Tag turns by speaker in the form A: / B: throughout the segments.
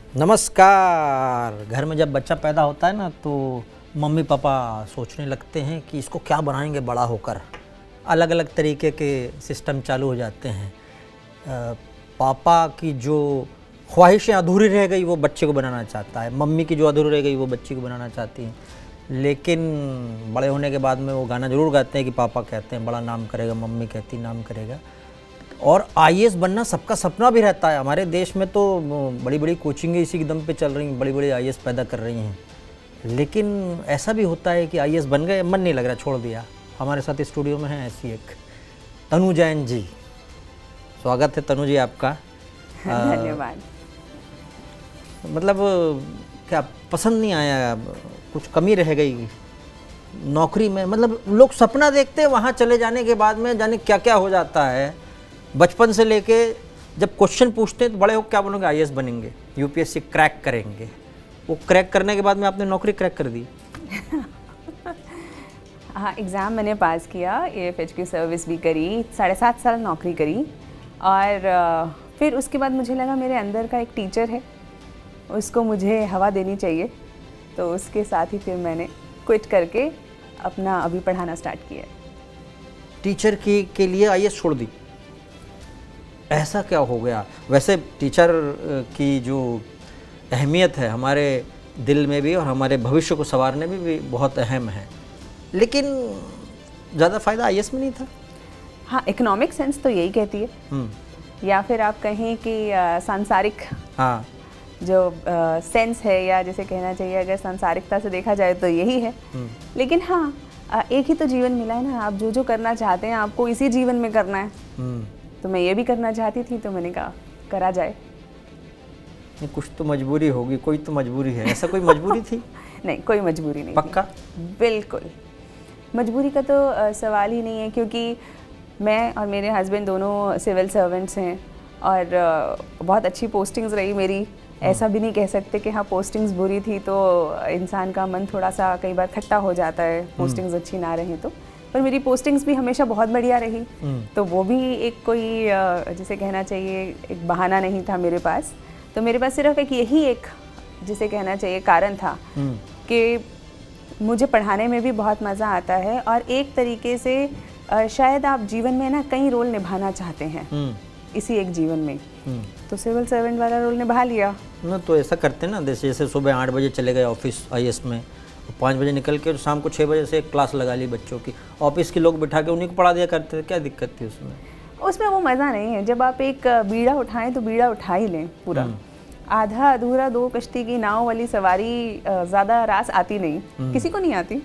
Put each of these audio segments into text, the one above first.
A: नमस्कार। घर में जब बच्चा पैदा होता है ना तो मम्मी पापा सोचने लगते हैं कि इसको क्या बनाएंगे बड़ा होकर। अलग अलग तरीके के सिस्टम चालू हो जाते हैं। पापा की जो ख्वाहिशें अधूरी रह गई वो बच्चे को बनाना चाहता है, मम्मी की जो अधूरी रह गई वो बच्ची को बनाना चाहती है। लेकिन बड़े होने के बाद में वो गाना ज़रूर गाते हैं कि पापा कहते हैं बड़ा नाम करेगा, मम्मी कहती नाम करेगा। और आईएएस बनना सबका सपना भी रहता है। हमारे देश में तो बड़ी बड़ी कोचिंगें इसी दम पे चल रही हैं, बड़ी बड़ी आईएएस पैदा कर रही हैं। लेकिन ऐसा भी होता है कि आईएएस बन गए, मन नहीं लग रहा, छोड़ दिया। हमारे साथ स्टूडियो में है ऐसी एक तनु जैन जी। स्वागत है तनु जी आपका।
B: धन्यवाद।
A: मतलब क्या पसंद नहीं आया, कुछ कमी रह गई नौकरी में? मतलब लोग सपना देखते हैं, वहाँ चले जाने के बाद में जाने क्या क्या हो जाता है। बचपन से लेके जब क्वेश्चन पूछते हैं तो बड़े हो क्या बनोगे? आईएएस बनेंगे, यूपीएससी क्रैक करेंगे। वो क्रैक करने के बाद में आपने नौकरी क्रैक कर दी।
B: हाँ, एग्ज़ाम मैंने पास किया, एएफएच की सर्विस भी करी, 7.5 साल नौकरी करी। और फिर उसके बाद मुझे लगा मेरे अंदर का एक टीचर है, उसको मुझे हवा देनी चाहिए। तो उसके साथ ही फिर मैंने क्विट करके अपना अभी पढ़ाना स्टार्ट किया।
A: टीचर के लिए आईएएस छोड़ दी, ऐसा क्या हो गया? वैसे टीचर की जो अहमियत है हमारे दिल में भी और हमारे भविष्य को संवारने में भी बहुत अहम है, लेकिन ज़्यादा फ़ायदा आईएएस में नहीं था।
B: हाँ, इकोनॉमिक सेंस तो यही कहती है, या फिर आप कहें कि सांसारिक, हाँ, जो सेंस है, या जैसे कहना चाहिए अगर सांसारिकता से देखा जाए तो यही है। लेकिन हाँ, एक ही तो जीवन मिला है ना, आप जो जो करना चाहते हैं आपको इसी जीवन में करना है। तो मैं ये भी करना चाहती थी, तो मैंने कहा करा जाए।
A: नहीं, कुछ तो मजबूरी होगी, कोई तो मजबूरी है। ऐसा कोई मजबूरी थी?
B: नहीं, कोई मजबूरी नहीं।
A: पक्का?
B: बिल्कुल, मजबूरी का तो सवाल ही नहीं है, क्योंकि मैं और मेरे हस्बैंड दोनों सिविल सर्वेंट्स हैं और बहुत अच्छी पोस्टिंग्स रही मेरी। ऐसा भी नहीं कह सकते कि हाँ पोस्टिंग्स बुरी थी तो इंसान का मन थोड़ा सा कई बार खट्टा हो जाता है, पोस्टिंग्स अच्छी ना रहें तो। पर मेरी पोस्टिंग्स भी हमेशा बहुत बढ़िया रही, तो वो भी एक कोई जिसे कहना चाहिए एक बहाना नहीं था मेरे पास। तो मेरे पास सिर्फ एक यही एक जिसे कहना चाहिए कारण था कि मुझे पढ़ाने में भी बहुत मज़ा आता है, और एक तरीके से शायद आप जीवन में ना कई रोल निभाना चाहते हैं इसी एक जीवन में, तो सिविल सर्वेंट वाला रोल निभा लिया
A: ना। तो ऐसा करते हैं ना, जैसे सुबह 8 बजे चले गए ऑफिस आईएएस में, 5 बजे निकल के शाम को 6 बजे से क्लास लगा ली बच्चों की, ऑफिस के लोग बिठा के उन्हीं को पढ़ा दिया करते थे। क्या दिक्कत थी उसमें?
B: उसमें वो मज़ा नहीं है। जब आप एक बीड़ा उठाएं तो बीड़ा उठा ही लें पूरा। आधा अधूरा 2 कश्ती की नाव वाली सवारी ज़्यादा रास आती नहीं, किसी को नहीं आती।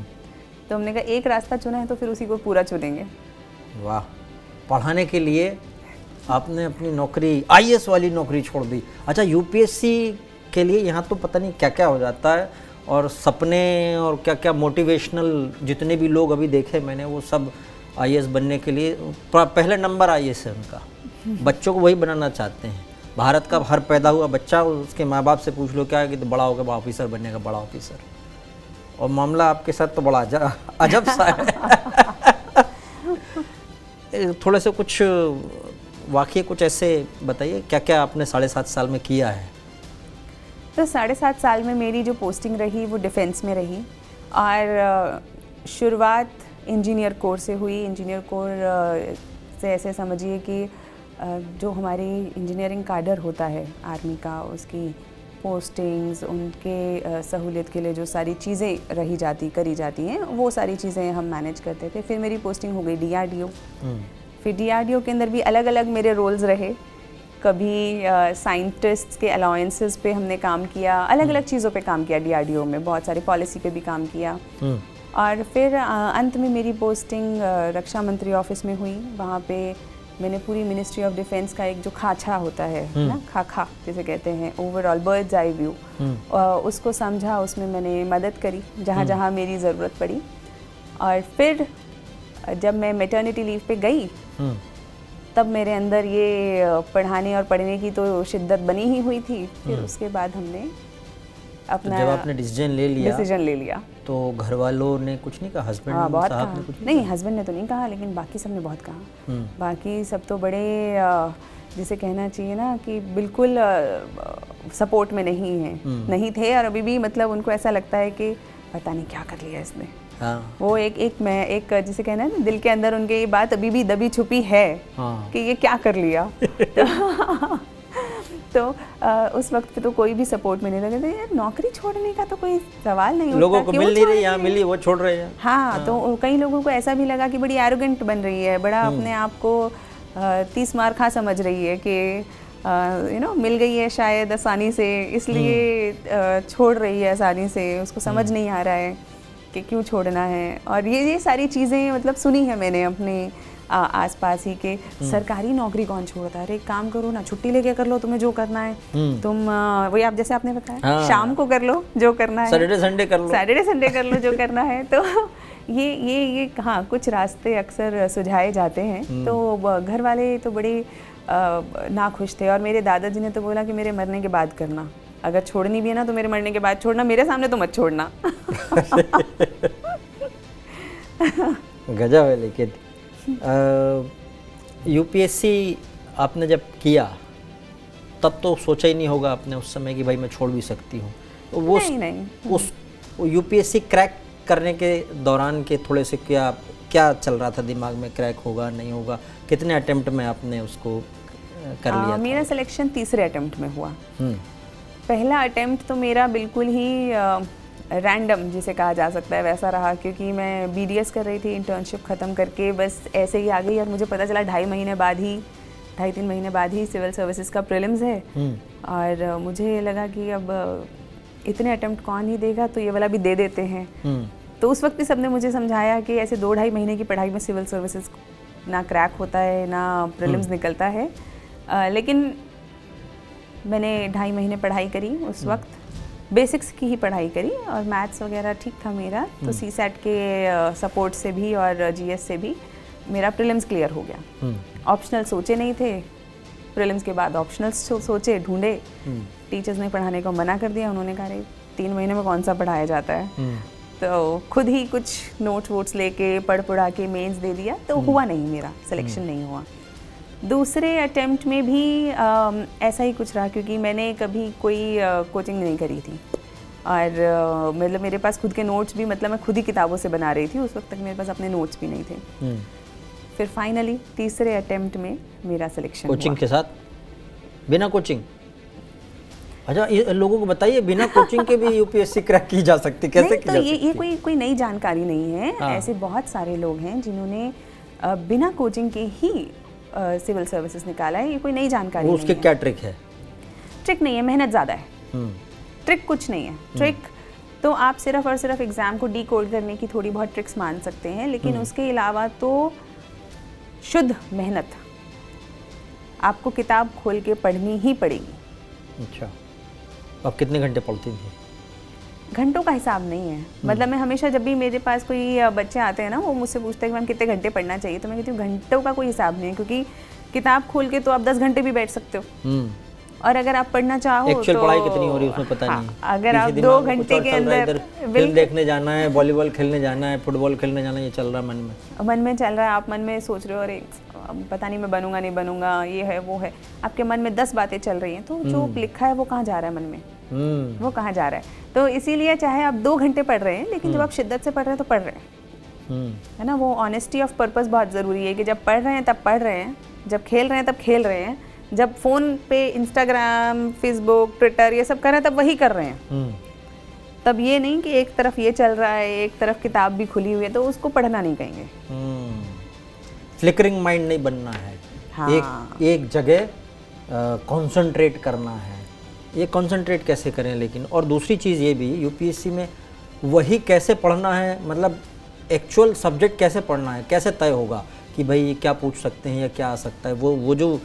B: तो हमने कहा एक रास्ता चुना है तो फिर उसी को पूरा चुनेंगे।
A: वाह, पढ़ाने के लिए आपने अपनी नौकरी, आईएएस वाली नौकरी छोड़ दी। अच्छा, यूपीएससी के लिए यहाँ तो पता नहीं क्या क्या हो जाता है, और सपने और क्या क्या मोटिवेशनल जितने भी लोग अभी देखे मैंने, वो सब आईएएस बनने के लिए पहले नंबर आईएएस है उनका। बच्चों को वही बनाना चाहते हैं। भारत का हर पैदा हुआ बच्चा, उसके माँ बाप से पूछ लो क्या है कि तो बड़ा होकर बड़ा ऑफिसर बनेगा, बड़ा ऑफिसर। और मामला आपके साथ तो बड़ा अजब सा है। थोड़े से कुछ वाकई कुछ ऐसे बताइए, क्या क्या आपने 7.5 साल में किया है?
B: तो 7.5 साल में मेरी जो पोस्टिंग रही वो डिफेंस में रही, और शुरुआत इंजीनियर कोर से हुई। इंजीनियर कोर से ऐसे समझिए कि जो हमारी इंजीनियरिंग काडर होता है आर्मी का, उसकी पोस्टिंग्स, उनके सहूलियत के लिए जो सारी चीज़ें करी जाती हैं, वो सारी चीज़ें हम मैनेज करते थे। फिर मेरी पोस्टिंग हो गई डीआरडीओ। फिर डीआरडीओ के अंदर भी अलग अलग मेरे रोल्स रहे। कभी साइंटिस्ट्स के अलाउंसेस पे हमने काम किया, अलग अलग चीज़ों पे काम किया डीआरडीओ में, बहुत सारी पॉलिसी पे भी काम किया। और फिर अंत में मेरी पोस्टिंग रक्षा मंत्री ऑफिस में हुई। वहाँ पे मैंने पूरी मिनिस्ट्री ऑफ डिफेंस का एक जो खाछा होता है ना, खाखा जिसे कहते हैं, ओवरऑल बर्ड्स आई व्यू, उसको समझा, उसमें मैंने मदद करी जहाँ जहाँ मेरी ज़रूरत पड़ी। और फिर जब मैं मैटरनिटी लीव पे गई तब मेरे अंदर ये पढ़ाने और पढ़ने की तो शिद्दत बनी ही हुई थी। फिर उसके बाद हमने अपना,
A: जब आपने डिसीजन ले लिया तो घर वालों ने कुछ नहीं कहा? हस्बैंड साहब ने कुछ
B: नहीं, हस्बैंड ने तो नहीं कहा, लेकिन बाकी सब ने बहुत कहा। बाकी सब तो बड़े जिसे कहना चाहिए ना कि बिल्कुल सपोर्ट में नहीं है, नहीं थे, और अभी भी मतलब उनको ऐसा लगता है कि पता नहीं क्या कर लिया इसने।
A: हाँ।
B: वो एक जिसे कहना है ना, दिल के अंदर उनके ये बात अभी भी दबी छुपी है। हाँ। कि ये क्या कर लिया। तो उस वक्त पे तो कोई भी सपोर्ट में नहीं लगे थे। यार नौकरी छोड़ने का तो कोई सवाल नहीं होता,
A: लोगों को मिल नहीं रही, यहाँ मिली वो छोड़ रहे हैं।
B: हाँ, तो कई लोगों को ऐसा भी लगा कि बड़ी एरोगेंट बन रही है, बड़ा अपने आप को 30 मार खा समझ रही है कि मिल गई है शायद आसानी से, इसलिए छोड़ रही है आसानी से, उसको समझ नहीं आ रहा है कि क्यों छोड़ना है। और ये सारी चीज़ें मतलब सुनी है मैंने अपने आसपास ही के। सरकारी नौकरी कौन छोड़ता है, अरे एक काम करो ना, छुट्टी लेके कर लो, तुम्हें जो करना है तुम वही आप जैसे आपने बताया, हाँ। शाम को कर लो जो करना है,
A: सैटरडे संडे कर लो
B: जो करना है। तो ये हाँ, कुछ रास्ते अक्सर सुझाए जाते हैं। तो घर वाले तो बड़े नाखुश थे, और मेरे दादाजी ने तो बोला कि मेरे मरने के बाद करना, अगर छोड़नी भी है ना तो मेरे मरने के बाद छोड़ना, मेरे सामने तो मत छोड़ना।
A: गजब है। लेकिन यूपीएससी आपने जब किया तब तो सोचा ही नहीं होगा आपने उस समय कि भाई मैं छोड़ भी सकती हूँ। तो वो नहीं। उस यूपीएससी क्रैक करने के दौरान के थोड़े से क्या चल रहा था दिमाग में, क्रैक होगा नहीं होगा, कितने अटेम्प्ट में आपने उसको कर लिया?
B: मेरा सिलेक्शन तीसरे अटेम्प्ट में हुआ। पहला अटेम्प्ट तो मेरा बिल्कुल ही रैंडम जिसे कहा जा सकता है वैसा रहा, क्योंकि मैं बीडीएस कर रही थी, इंटर्नशिप ख़त्म करके बस ऐसे ही आ गई, और मुझे पता चला 2.5 महीने बाद ही 2.5-3 महीने बाद ही सिविल सर्विसेज का प्रीलिम्स है। और मुझे लगा कि अब इतने अटेम्प्ट कौन ही देगा, तो ये वाला भी दे देते हैं। तो उस वक्त भी सबने मुझे समझाया कि ऐसे 2-2.5 महीने की पढ़ाई में सिविल सर्विसेज ना क्रैक होता है ना प्रीलिम्स निकलता है। लेकिन मैंने 2.5 महीने पढ़ाई करी, उस वक्त बेसिक्स की ही पढ़ाई करी, और मैथ्स वगैरह ठीक था मेरा, तो सीसैट के सपोर्ट से भी और जीएस से भी मेरा प्रीलिम्स क्लियर हो गया। ऑप्शनल सोचे नहीं थे, प्रीलिम्स के बाद ऑप्शनल्स सोचे, ढूंढे, टीचर्स ने पढ़ाने को मना कर दिया। उन्होंने कहा 3 महीने में कौन सा पढ़ाया जाता है। तो खुद ही कुछ नोट्स वोट्स लेके पढ़ा के मेंस दे दिया, तो हुआ नहीं, मेरा सिलेक्शन नहीं हुआ। दूसरे अटेम्प्ट में भी ऐसा ही कुछ रहा, क्योंकि मैंने कभी कोई कोचिंग नहीं करी थी, और मतलब मेरे पास खुद के नोट्स भी, मतलब मैं खुद ही किताबों से बना रही थी, उस वक्त तक मेरे पास अपने नोट्स भी नहीं थे। फिर फाइनली तीसरे अटेम्प्ट में मेरा सिलेक्शन हुआ।
A: कोचिंग के साथ, बिना कोचिंग? अच्छा, ये लोगों को बताइए, बिना कोचिंग के भी यूपीएससी क्रैक की जा सकती, कैसे की जा सकती?
B: ये कोई नई जानकारी नहीं है। ऐसे बहुत सारे लोग हैं जिन्होंने बिना कोचिंग के ही सिविल सर्विसेज निकाला है, ये कोई नई जानकारी नहीं है।
A: उसके क्या ट्रिक है?
B: ट्रिक नहीं है, मेहनत ज़्यादा है। ट्रिक कुछ नहीं है। ट्रिक तो आप सिर्फ और सिर्फ एग्ज़ाम को डिकोड करने की थोड़ी बहुत ट्रिक्स मान सकते हैं, लेकिन उसके अलावा तो शुद्ध मेहनत आपको किताब खोल के पढ़नी ही पड़ेगी।
A: अच्छा, आप कितने घंटे पढ़ती थी?
B: घंटों का हिसाब नहीं है। मतलब मैं हमेशा, जब भी मेरे पास कोई बच्चे आते हैं ना, वो मुझसे पूछते हैं कि मैम कितने घंटे पढ़ना चाहिए, तो मैं कहती हूँ घंटों का कोई हिसाब नहीं है, क्योंकि किताब खोल के तो आप 10 घंटे भी बैठ सकते हो, और अगर आप पढ़ना चाहो तो
A: पढ़ाई कितनी हो रही है उसमें पता नहीं।
B: अगर आप 2 घंटे के अंदर
A: फिल्म देखने जाना है, वॉलीबॉल खेलने जाना है, फुटबॉल खेलने जाना है, ये चल रहा है मन में
B: चल रहा है। आप मन में सोच रहे हो अरे पता नहीं मैं बनूंगा नहीं बनूंगा, ये है वो है, आपके मन में 10 बातें चल रही हैं, तो जो लिखा है वो कहाँ जा रहा है मन में, वो कहाँ जा रहा है। तो इसीलिए चाहे आप 2 घंटे पढ़ रहे हैं, लेकिन जब आप शिद्दत से पढ़ रहे हैं तो पढ़ रहे हैं, है ना। वो ऑनेस्टी ऑफ पर्पस बहुत ज़रूरी है कि जब पढ़ रहे हैं तब पढ़ रहे हैं, जब खेल रहे हैं तब खेल रहे हैं, जब फ़ोन पे इंस्टाग्राम, फेसबुक, ट्विटर ये सब कर रहे हैं तब वही कर रहे हैं। तब ये नहीं कि एक तरफ ये चल रहा है, एक तरफ किताब भी खुली हुई है, तो उसको पढ़ना नहीं कहेंगे।
A: फ्लिकरिंग माइंड नहीं बनना है। हाँ। एक जगह कंसंट्रेट करना है। ये कंसंट्रेट कैसे करें लेकिन? और दूसरी चीज़ ये भी, यूपीएससी में वही कैसे पढ़ना है, मतलब एक्चुअल सब्जेक्ट कैसे पढ़ना है, कैसे तय होगा कि भाई क्या पूछ सकते हैं या क्या आ सकता है? वो जो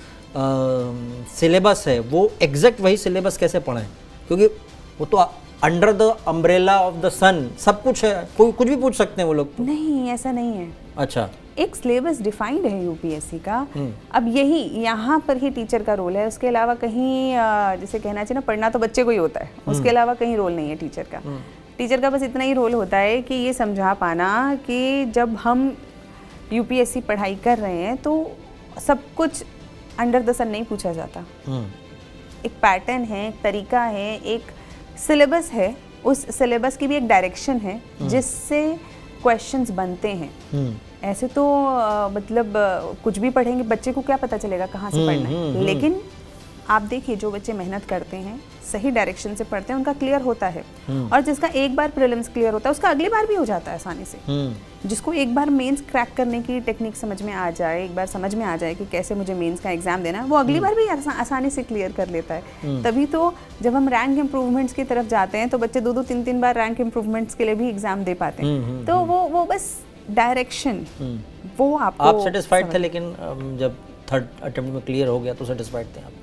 A: सिलेबस है वो एग्जैक्ट वही सिलेबस कैसे पढ़ें? क्योंकि वो तो under the umbrella of the sun सब कुछ है, कोई कुछ भी पूछ सकते हैं वो लोग तो।
B: नहीं, ऐसा नहीं है।
A: अच्छा,
B: एक सिलेबस डिफाइंड है यूपीएससी का। अब यही यहाँ पर ही टीचर का रोल है, उसके अलावा कहीं जैसे कहना चाहिए ना, पढ़ना तो बच्चे को ही होता है, उसके अलावा कहीं रोल नहीं है टीचर का। टीचर का बस इतना ही रोल होता है कि ये समझा पाना कि जब हम यूपीएससी पढ़ाई कर रहे हैं तो सब कुछ अंडर द सन नहीं पूछा जाता। एक पैटर्न है, एक तरीका है, एक सिलेबस है, उस सिलेबस की भी एक डायरेक्शन है जिससे क्वेश्चंस बनते हैं। ऐसे तो मतलब कुछ भी पढ़ेंगे, बच्चे को क्या पता चलेगा कहाँ से पढ़ना है। लेकिन आप देखिए जो बच्चे मेहनत करते हैं, सही डायरेक्शन से पढ़ते हैं, उनका क्लियर होता है। और जिसका एक बार प्रीलिम्स क्लियर होता है उसका अगली बार भी हो जाता है आसानी से। जिसको एक बार मेंस क्रैक करने की टेक्निक समझ में आ जाए, एक बार समझ में आ जाए कि कैसे मुझे मेंस का एग्जाम देना है, वो अगली बार भी आसानी से क्लियर कर लेता है। तभी तो जब हम रैंक इम्प्रूवमेंट्स की तरफ जाते हैं तो बच्चे 2-2, 3-3 बार रैंक इम्प्रूवमेंट्स के लिए भी एग्जाम दे पाते हैं। तो वो बस डायरेक्शन, वो आपको
A: आप सेटिस्फाइड थे, लेकिन जब थर्ड अटेम्प्ट में क्लियर हो गया तो सेटिस्फाइड थे आप?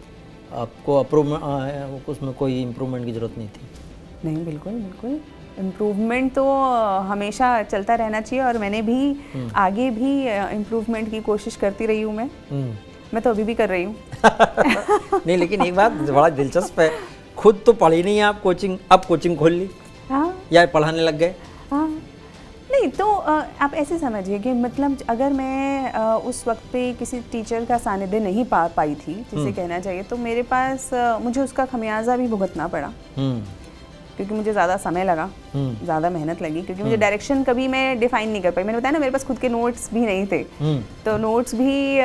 A: आपको उसमें कोई इम्प्रूवमेंट की ज़रूरत नहीं थी?
B: नहीं, बिल्कुल बिल्कुल। इम्प्रूवमेंट तो हमेशा चलता रहना चाहिए और मैंने भी आगे भी इम्प्रूवमेंट की कोशिश करती रही हूँ। मैं तो अभी भी कर रही हूँ।
A: नहीं, लेकिन एक बात बड़ा दिलचस्प है, खुद तो पढ़ी नहीं आप कोचिंग, अब कोचिंग खोल ली?
B: हाँ,
A: या पढ़ाने लग गए?
B: हाँ, नहीं तो आप ऐसे समझिए कि मतलब अगर मैं उस वक्त पे किसी टीचर का सानिध्य नहीं पाई थी, जिसे कहना चाहिए, तो मेरे पास मुझे उसका खमियाजा भी भुगतना पड़ा। क्योंकि मुझे ज़्यादा समय लगा, ज़्यादा मेहनत लगी, क्योंकि मुझे डायरेक्शन कभी मैं डिफाइन नहीं कर पाई। मैंने बताया ना, मेरे पास खुद के नोट्स भी नहीं थे, तो नोट्स भी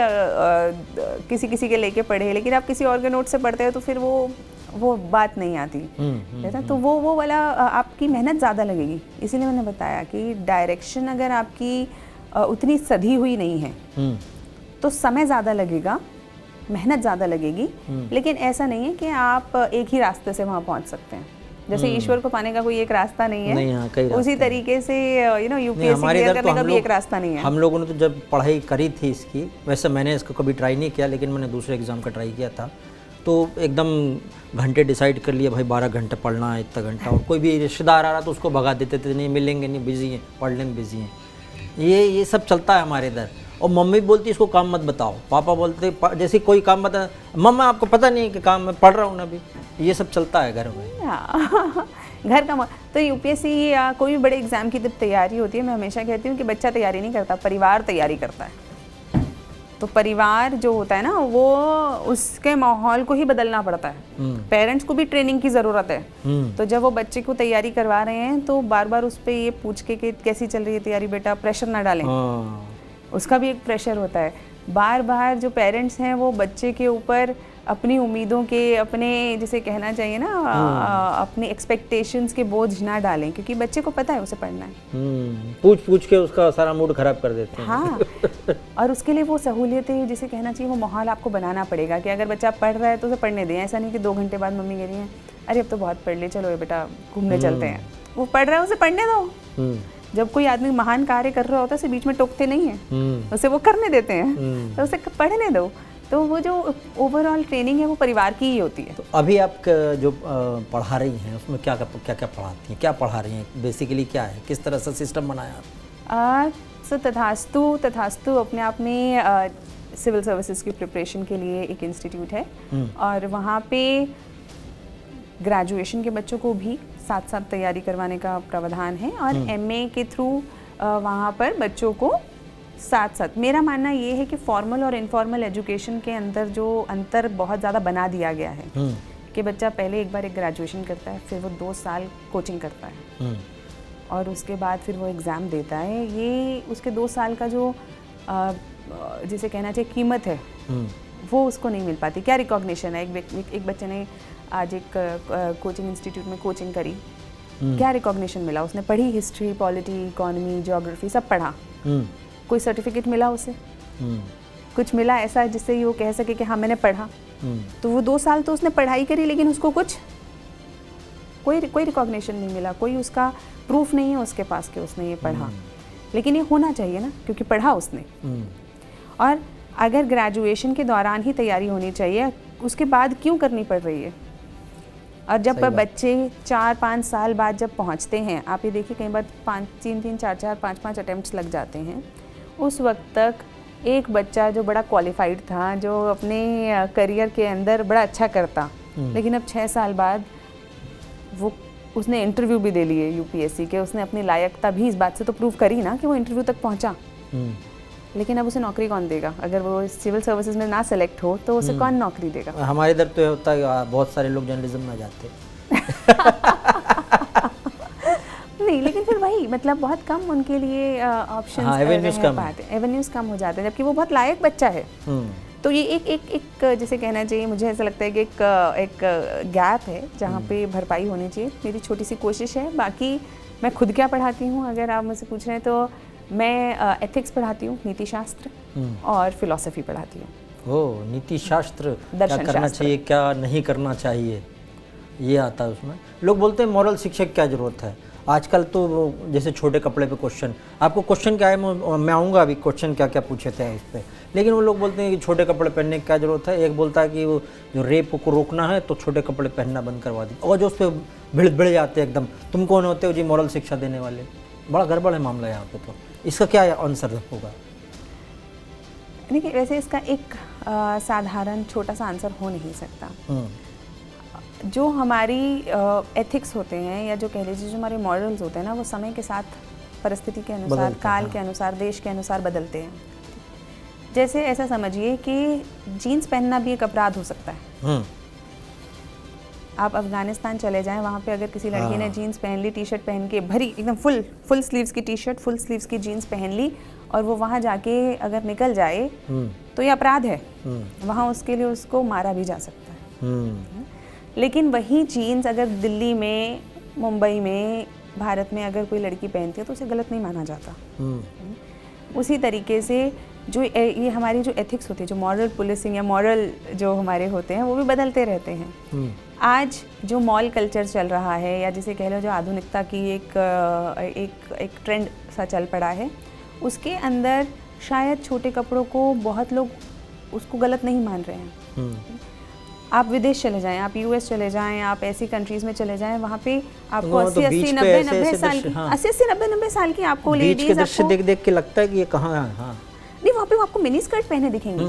B: किसी किसी के लेके पढ़े, लेकिन आप किसी और के नोट से पढ़ते हो तो फिर वो बात नहीं आती है ना। तो वो वाला आपकी मेहनत ज़्यादा लगेगी। इसीलिए मैंने बताया कि डायरेक्शन अगर आपकी उतनी सधी हुई नहीं है तो समय ज़्यादा लगेगा, मेहनत ज़्यादा लगेगी, लेकिन ऐसा नहीं है कि आप एक ही रास्ते से वहाँ पहुँच सकते हैं। जैसे ईश्वर को पाने का कोई एक रास्ता नहीं है,
A: नहीं, हाँ, कई
B: उसी तरीके से यूपीएससी क्लियर करने का भी एक रास्ता नहीं है।
A: हम लोगों ने तो जब पढ़ाई करी थी इसकी, वैसे मैंने इसको कभी ट्राई नहीं किया, लेकिन मैंने दूसरे एग्ज़ाम का ट्राई किया था, तो एकदम घंटे डिसाइड कर लिया, भाई 12 घंटे पढ़ना है, इतना घंटा। और कोई भी रिश्तेदार आ रहा तो उसको भगा देते थे, नहीं मिलेंगे, नहीं, बिजी हैं, पढ़ने में बिजी हैं। ये सब चलता है हमारे इधर। और मम्मी बोलती इसको काम मत बताओ, पापा बोलते जैसे कोई काम बता, मम्मा आपको पता नहीं कि काम मैं पढ़ रहा हूँ ना अभी। ये सब चलता है घर में।
B: घर का तो यूपीएससी या कोई भी बड़े एग्जाम की जब तैयारी होती है, मैं हमेशा कहती हूँ कि बच्चा तैयारी नहीं करता, परिवार तैयारी करता है। तो परिवार जो होता है ना, वो उसके माहौल को ही बदलना पड़ता है। पेरेंट्स को भी ट्रेनिंग की ज़रूरत है। तो जब वो बच्चे को तैयारी करवा रहे हैं तो बार बार उस पर ये पूछ के कि कैसी चल रही है तैयारी बेटा, प्रेशर ना डालें। उसका भी एक प्रेशर होता है। बार बार जो पेरेंट्स हैं वो बच्चे के ऊपर अपनी उम्मीदों के, अपने जिसे कहना चाहिए ना, अपनी एक्सपेक्टेशंस के बोझ ना डालें, क्योंकि बच्चे को पता है उसे पढ़ना है।
A: पूछ के उसका सारा मूड खराब कर देते हैं।
B: हाँ, और उसके लिए वो सहूलियतें जिसे कहना चाहिए, वो माहौल आपको बनाना पड़ेगा कि अगर बच्चा पढ़ रहा है तो उसे पढ़ने दें। ऐसा नहीं कि 2 घंटे बाद मम्मी कह रही है अरे अब तो बहुत पढ़ ले, चलो ये बेटा घूमने चलते हैं। वो पढ़ रहा है, उसे पढ़ने दो। जब कोई आदमी महान कार्य कर रहा होता है उसे बीच में टोकते नहीं है, उसे वो करने देते हैं, तो उसे पढ़ने दो। तो वो जो ओवरऑल ट्रेनिंग है वो परिवार की ही होती है।
A: तो अभी आप जो पढ़ा रही हैं उसमें क्या क्या पढ़ाती हैं, क्या पढ़ा रही हैं, बेसिकली क्या है, किस तरह से सिस्टम बनाया?
B: सो तथास्तु अपने आप में सिविल सर्विसेज की प्रिपरेशन के लिए एक इंस्टीट्यूट है, और वहाँ पे ग्रेजुएशन के बच्चों को भी साथ साथ तैयारी करवाने का प्रावधान है, और एमए के थ्रू वहाँ पर बच्चों को साथ साथ। मेरा मानना ये है कि फॉर्मल और इनफॉर्मल एजुकेशन के अंदर जो अंतर बहुत ज़्यादा बना दिया गया है कि बच्चा पहले एक बार एक ग्रेजुएशन करता है, फिर वो 2 साल कोचिंग करता है, और उसके बाद फिर वो एग्ज़ाम देता है। ये उसके 2 साल का जो जिसे कहना चाहिए कीमत है, वो उसको नहीं मिल पाती। क्या रिकॉग्निशन है, एक बच्चे ने आज एक कोचिंग इंस्टीट्यूट में कोचिंग करी, क्या रिकॉग्निशन मिला? उसने पढ़ी हिस्ट्री, पॉलिटी, इकोनॉमी, ज्योग्राफी, सब पढ़ा, कोई सर्टिफिकेट मिला उसे? कुछ मिला ऐसा जिससे वो कह सके कि हाँ मैंने पढ़ा? तो वो 2 साल तो उसने पढ़ाई करी, लेकिन उसको कुछ कोई रिकॉग्निशन नहीं मिला, कोई उसका प्रूफ नहीं है उसके पास कि उसने ये पढ़ा। लेकिन ये होना चाहिए ना, क्योंकि पढ़ा उसने। और अगर ग्रेजुएशन के दौरान ही तैयारी होनी चाहिए, उसके बाद क्यों करनी पड़ रही है? और जब बच्चे 4-5 साल बाद जब पहुंचते हैं, आप ये देखिए कई बार 3-3, 4-4, 5-5 अटेम्प्ट्स लग जाते हैं। उस वक्त तक एक बच्चा जो बड़ा क्वालिफाइड था, जो अपने करियर के अंदर बड़ा अच्छा करता, लेकिन अब 6 साल बाद वो उसने इंटरव्यू भी दे लिए यूपीएससी के, उसने अपनी लायकता भी इस बात से तो प्रूव करी ना कि वो इंटरव्यू तक पहुंचा। लेकिन अब उसे नौकरी कौन देगा? अगर वो सिविल सर्विसेज में ना सेलेक्ट हो तो उसे कौन नौकरी देगा?
A: हमारे इधर तो होता है बहुत सारे लोग जर्नलिज्म में जाते हैं।
B: नहीं, लेकिन फिर वही मतलब बहुत कम उनके लिए ऑप्शंस, एवेन्यूज कम हो जाते हैं, जबकि वो बहुत लायक बच्चा है। तो ये एक जैसे कहना चाहिए, मुझे ऐसा लगता है कि एक गैप है जहाँ पे भरपाई होनी चाहिए। मेरी छोटी सी कोशिश है। बाकी मैं खुद क्या पढ़ाती हूँ, अगर आप मुझसे पूछ रहे हैं तो मैं एथिक्स पढ़ाती हूँ, नीति शास्त्र, और फिलॉसफी पढ़ाती हूँ।
A: ओह, नीति शास्त्र, क्या करना चाहिए क्या नहीं करना चाहिए, ये आता है उसमें। लोग बोलते हैं मॉरल शिक्षा की क्या ज़रूरत है आजकल। तो जैसे छोटे कपड़े पे क्वेश्चन, आपको क्वेश्चन क्या है, मैं आऊँगा अभी क्वेश्चन क्या क्या पूछे थे इस पर। लेकिन वो लोग बोलते हैं कि छोटे कपड़े पहनने की क्या ज़रूरत है। एक बोलता है कि वो जो रेप को रोकना है तो छोटे कपड़े पहनना बंद करवा दी, और जो उस पर भिड़ जाते हैं एकदम, तुम कौन होते हो जी मॉरल शिक्षा देने वाले। बड़ा गड़बड़ है मामला यहाँ पे। तो इसका क्या आंसर होगा?
B: देखिए, वैसे इसका एक साधारण छोटा सा आंसर हो नहीं सकता। जो हमारी एथिक्स होते हैं, या जो कह लीजिए जो हमारे मॉरल्स होते हैं ना, वो समय के साथ, परिस्थिति के अनुसार, काल के अनुसार, देश के अनुसार बदलते हैं। जैसे ऐसा समझिए कि जीन्स पहनना भी एक अपराध हो सकता है। आप अफगानिस्तान चले जाएं, वहाँ पे अगर किसी लड़की ने जीन्स पहन ली, टी शर्ट पहन के, भरी एकदम फुल स्लीव्स की टी शर्ट, फुल स्लीव्स की जीन्स पहन ली, और वो वहाँ जाके अगर निकल जाए तो ये अपराध है। वहाँ उसके लिए उसको मारा भी जा सकता है। लेकिन वही जीन्स अगर दिल्ली में, मुंबई में, भारत में अगर कोई लड़की पहनती है तो उसे गलत नहीं माना जाता। उसी तरीके से जो ये हमारी जो एथिक्स होती है, जो मॉरल पुलिसिंग या मॉरल जो हमारे होते हैं, वो भी बदलते रहते हैं। आज जो मॉल कल्चर चल रहा है, या जिसे कह लो जो आधुनिकता की एक ट्रेंड सा चल पड़ा है, उसके अंदर शायद छोटे कपड़ों को बहुत लोग उसको गलत नहीं मान रहे हैं। आप विदेश चले जाएं, आप यूएस चले जाएं, आप ऐसी कंट्रीज में चले जाएं, वहाँ पे आपको 80-80 90 साल की आपको लेडीज आपको
A: देख के लगता है कि ये कहाँ है। हाँ,
B: नहीं, वहाँ पे आपको मिनी स्कर्ट पहने दिखेंगी।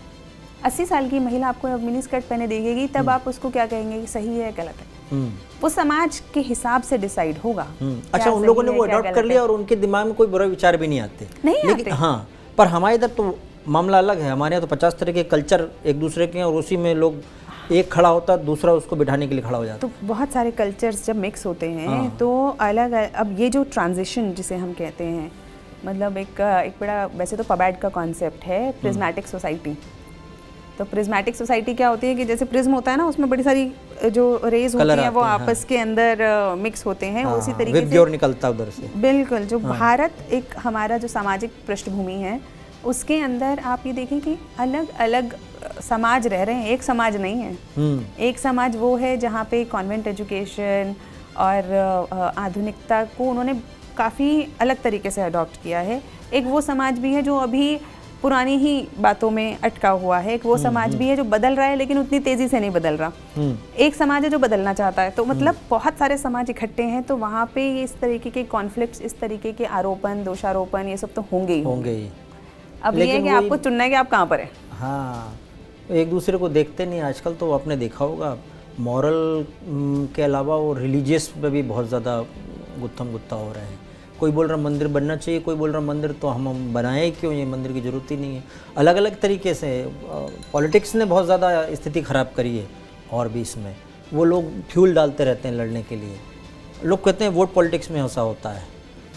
B: 80 साल की महिला आपको मिनी स्कर्ट पहने दिखेगी, तब आप उसको क्या कहेंगे, सही है गलत है? वो समाज के हिसाब से डिसाइड होगा।
A: अच्छा, उन लोगों ने वो अडॉप्ट कर लिया और उनके दिमाग में कोई बुरा विचार भी नहीं आते। लेकिन हाँ, पर हमारे इधर तो मामला अलग है। हमारे यहाँ तो 50 तरह के कल्चर एक दूसरे के हैं, और उसी में लोग, एक खड़ा होता है दूसरा उसको बिठाने के लिए खड़ा हो जाता है।
B: तो बहुत सारे कल्चर्स जब मिक्स होते हैं तो अलग, अब ये जो ट्रांजिशन जिसे हम कहते हैं, मतलब एक बड़ा, वैसे तो पबैड का कॉन्सेप्ट है, प्रिज्मेटिक सोसाइटी। तो प्रिज्मेटिक सोसाइटी क्या होती है कि जैसे प्रिज्म होता है ना, उसमें बड़ी सारी जो रेज होती हैं वो आपस के अंदर मिक्स होते हैं। उसी तरीके से
A: निकलता उधर से।
B: बिल्कुल, जो भारत एक हमारा जो सामाजिक पृष्ठभूमि है, उसके अंदर आप ये देखें कि अलग अलग समाज रह रहे हैं, एक समाज नहीं है। एक समाज वो है जहाँ पे कॉन्वेंट एजुकेशन और आधुनिकता को उन्होंने काफ़ी अलग तरीके से अडॉप्ट किया है। एक वो समाज भी है जो अभी पुरानी ही बातों में अटका हुआ है। एक वो समाज भी है जो बदल रहा है, लेकिन उतनी तेज़ी से नहीं बदल रहा। एक समाज है जो बदलना चाहता है। तो मतलब बहुत सारे समाज इकट्ठे हैं, तो वहाँ पे ये इस तरीके के कॉन्फ्लिक्ट्स, इस तरीके के आरोपण, दोषारोपण, ये सब तो होंगे ही। अब ये है कि आपको चुनना है कि आप कहाँ पर हैं।
A: हाँ, एक दूसरे को देखते नहीं आजकल। तो आपने देखा होगा मॉरल के अलावा वो रिलीजियस पे भी बहुत ज़्यादा गुत्थम गुत्था हो रहे हैं। कोई बोल रहा मंदिर बनना चाहिए, कोई बोल रहा मंदिर तो हम बनाए क्यों, ये मंदिर की ज़रूरत ही नहीं है। अलग अलग तरीके से पॉलिटिक्स ने बहुत ज़्यादा स्थिति ख़राब करी है। और भी इसमें वो लोग फ्यूल डालते रहते हैं लड़ने के लिए। लोग कहते हैं वोट पॉलिटिक्स में ऐसा होता है।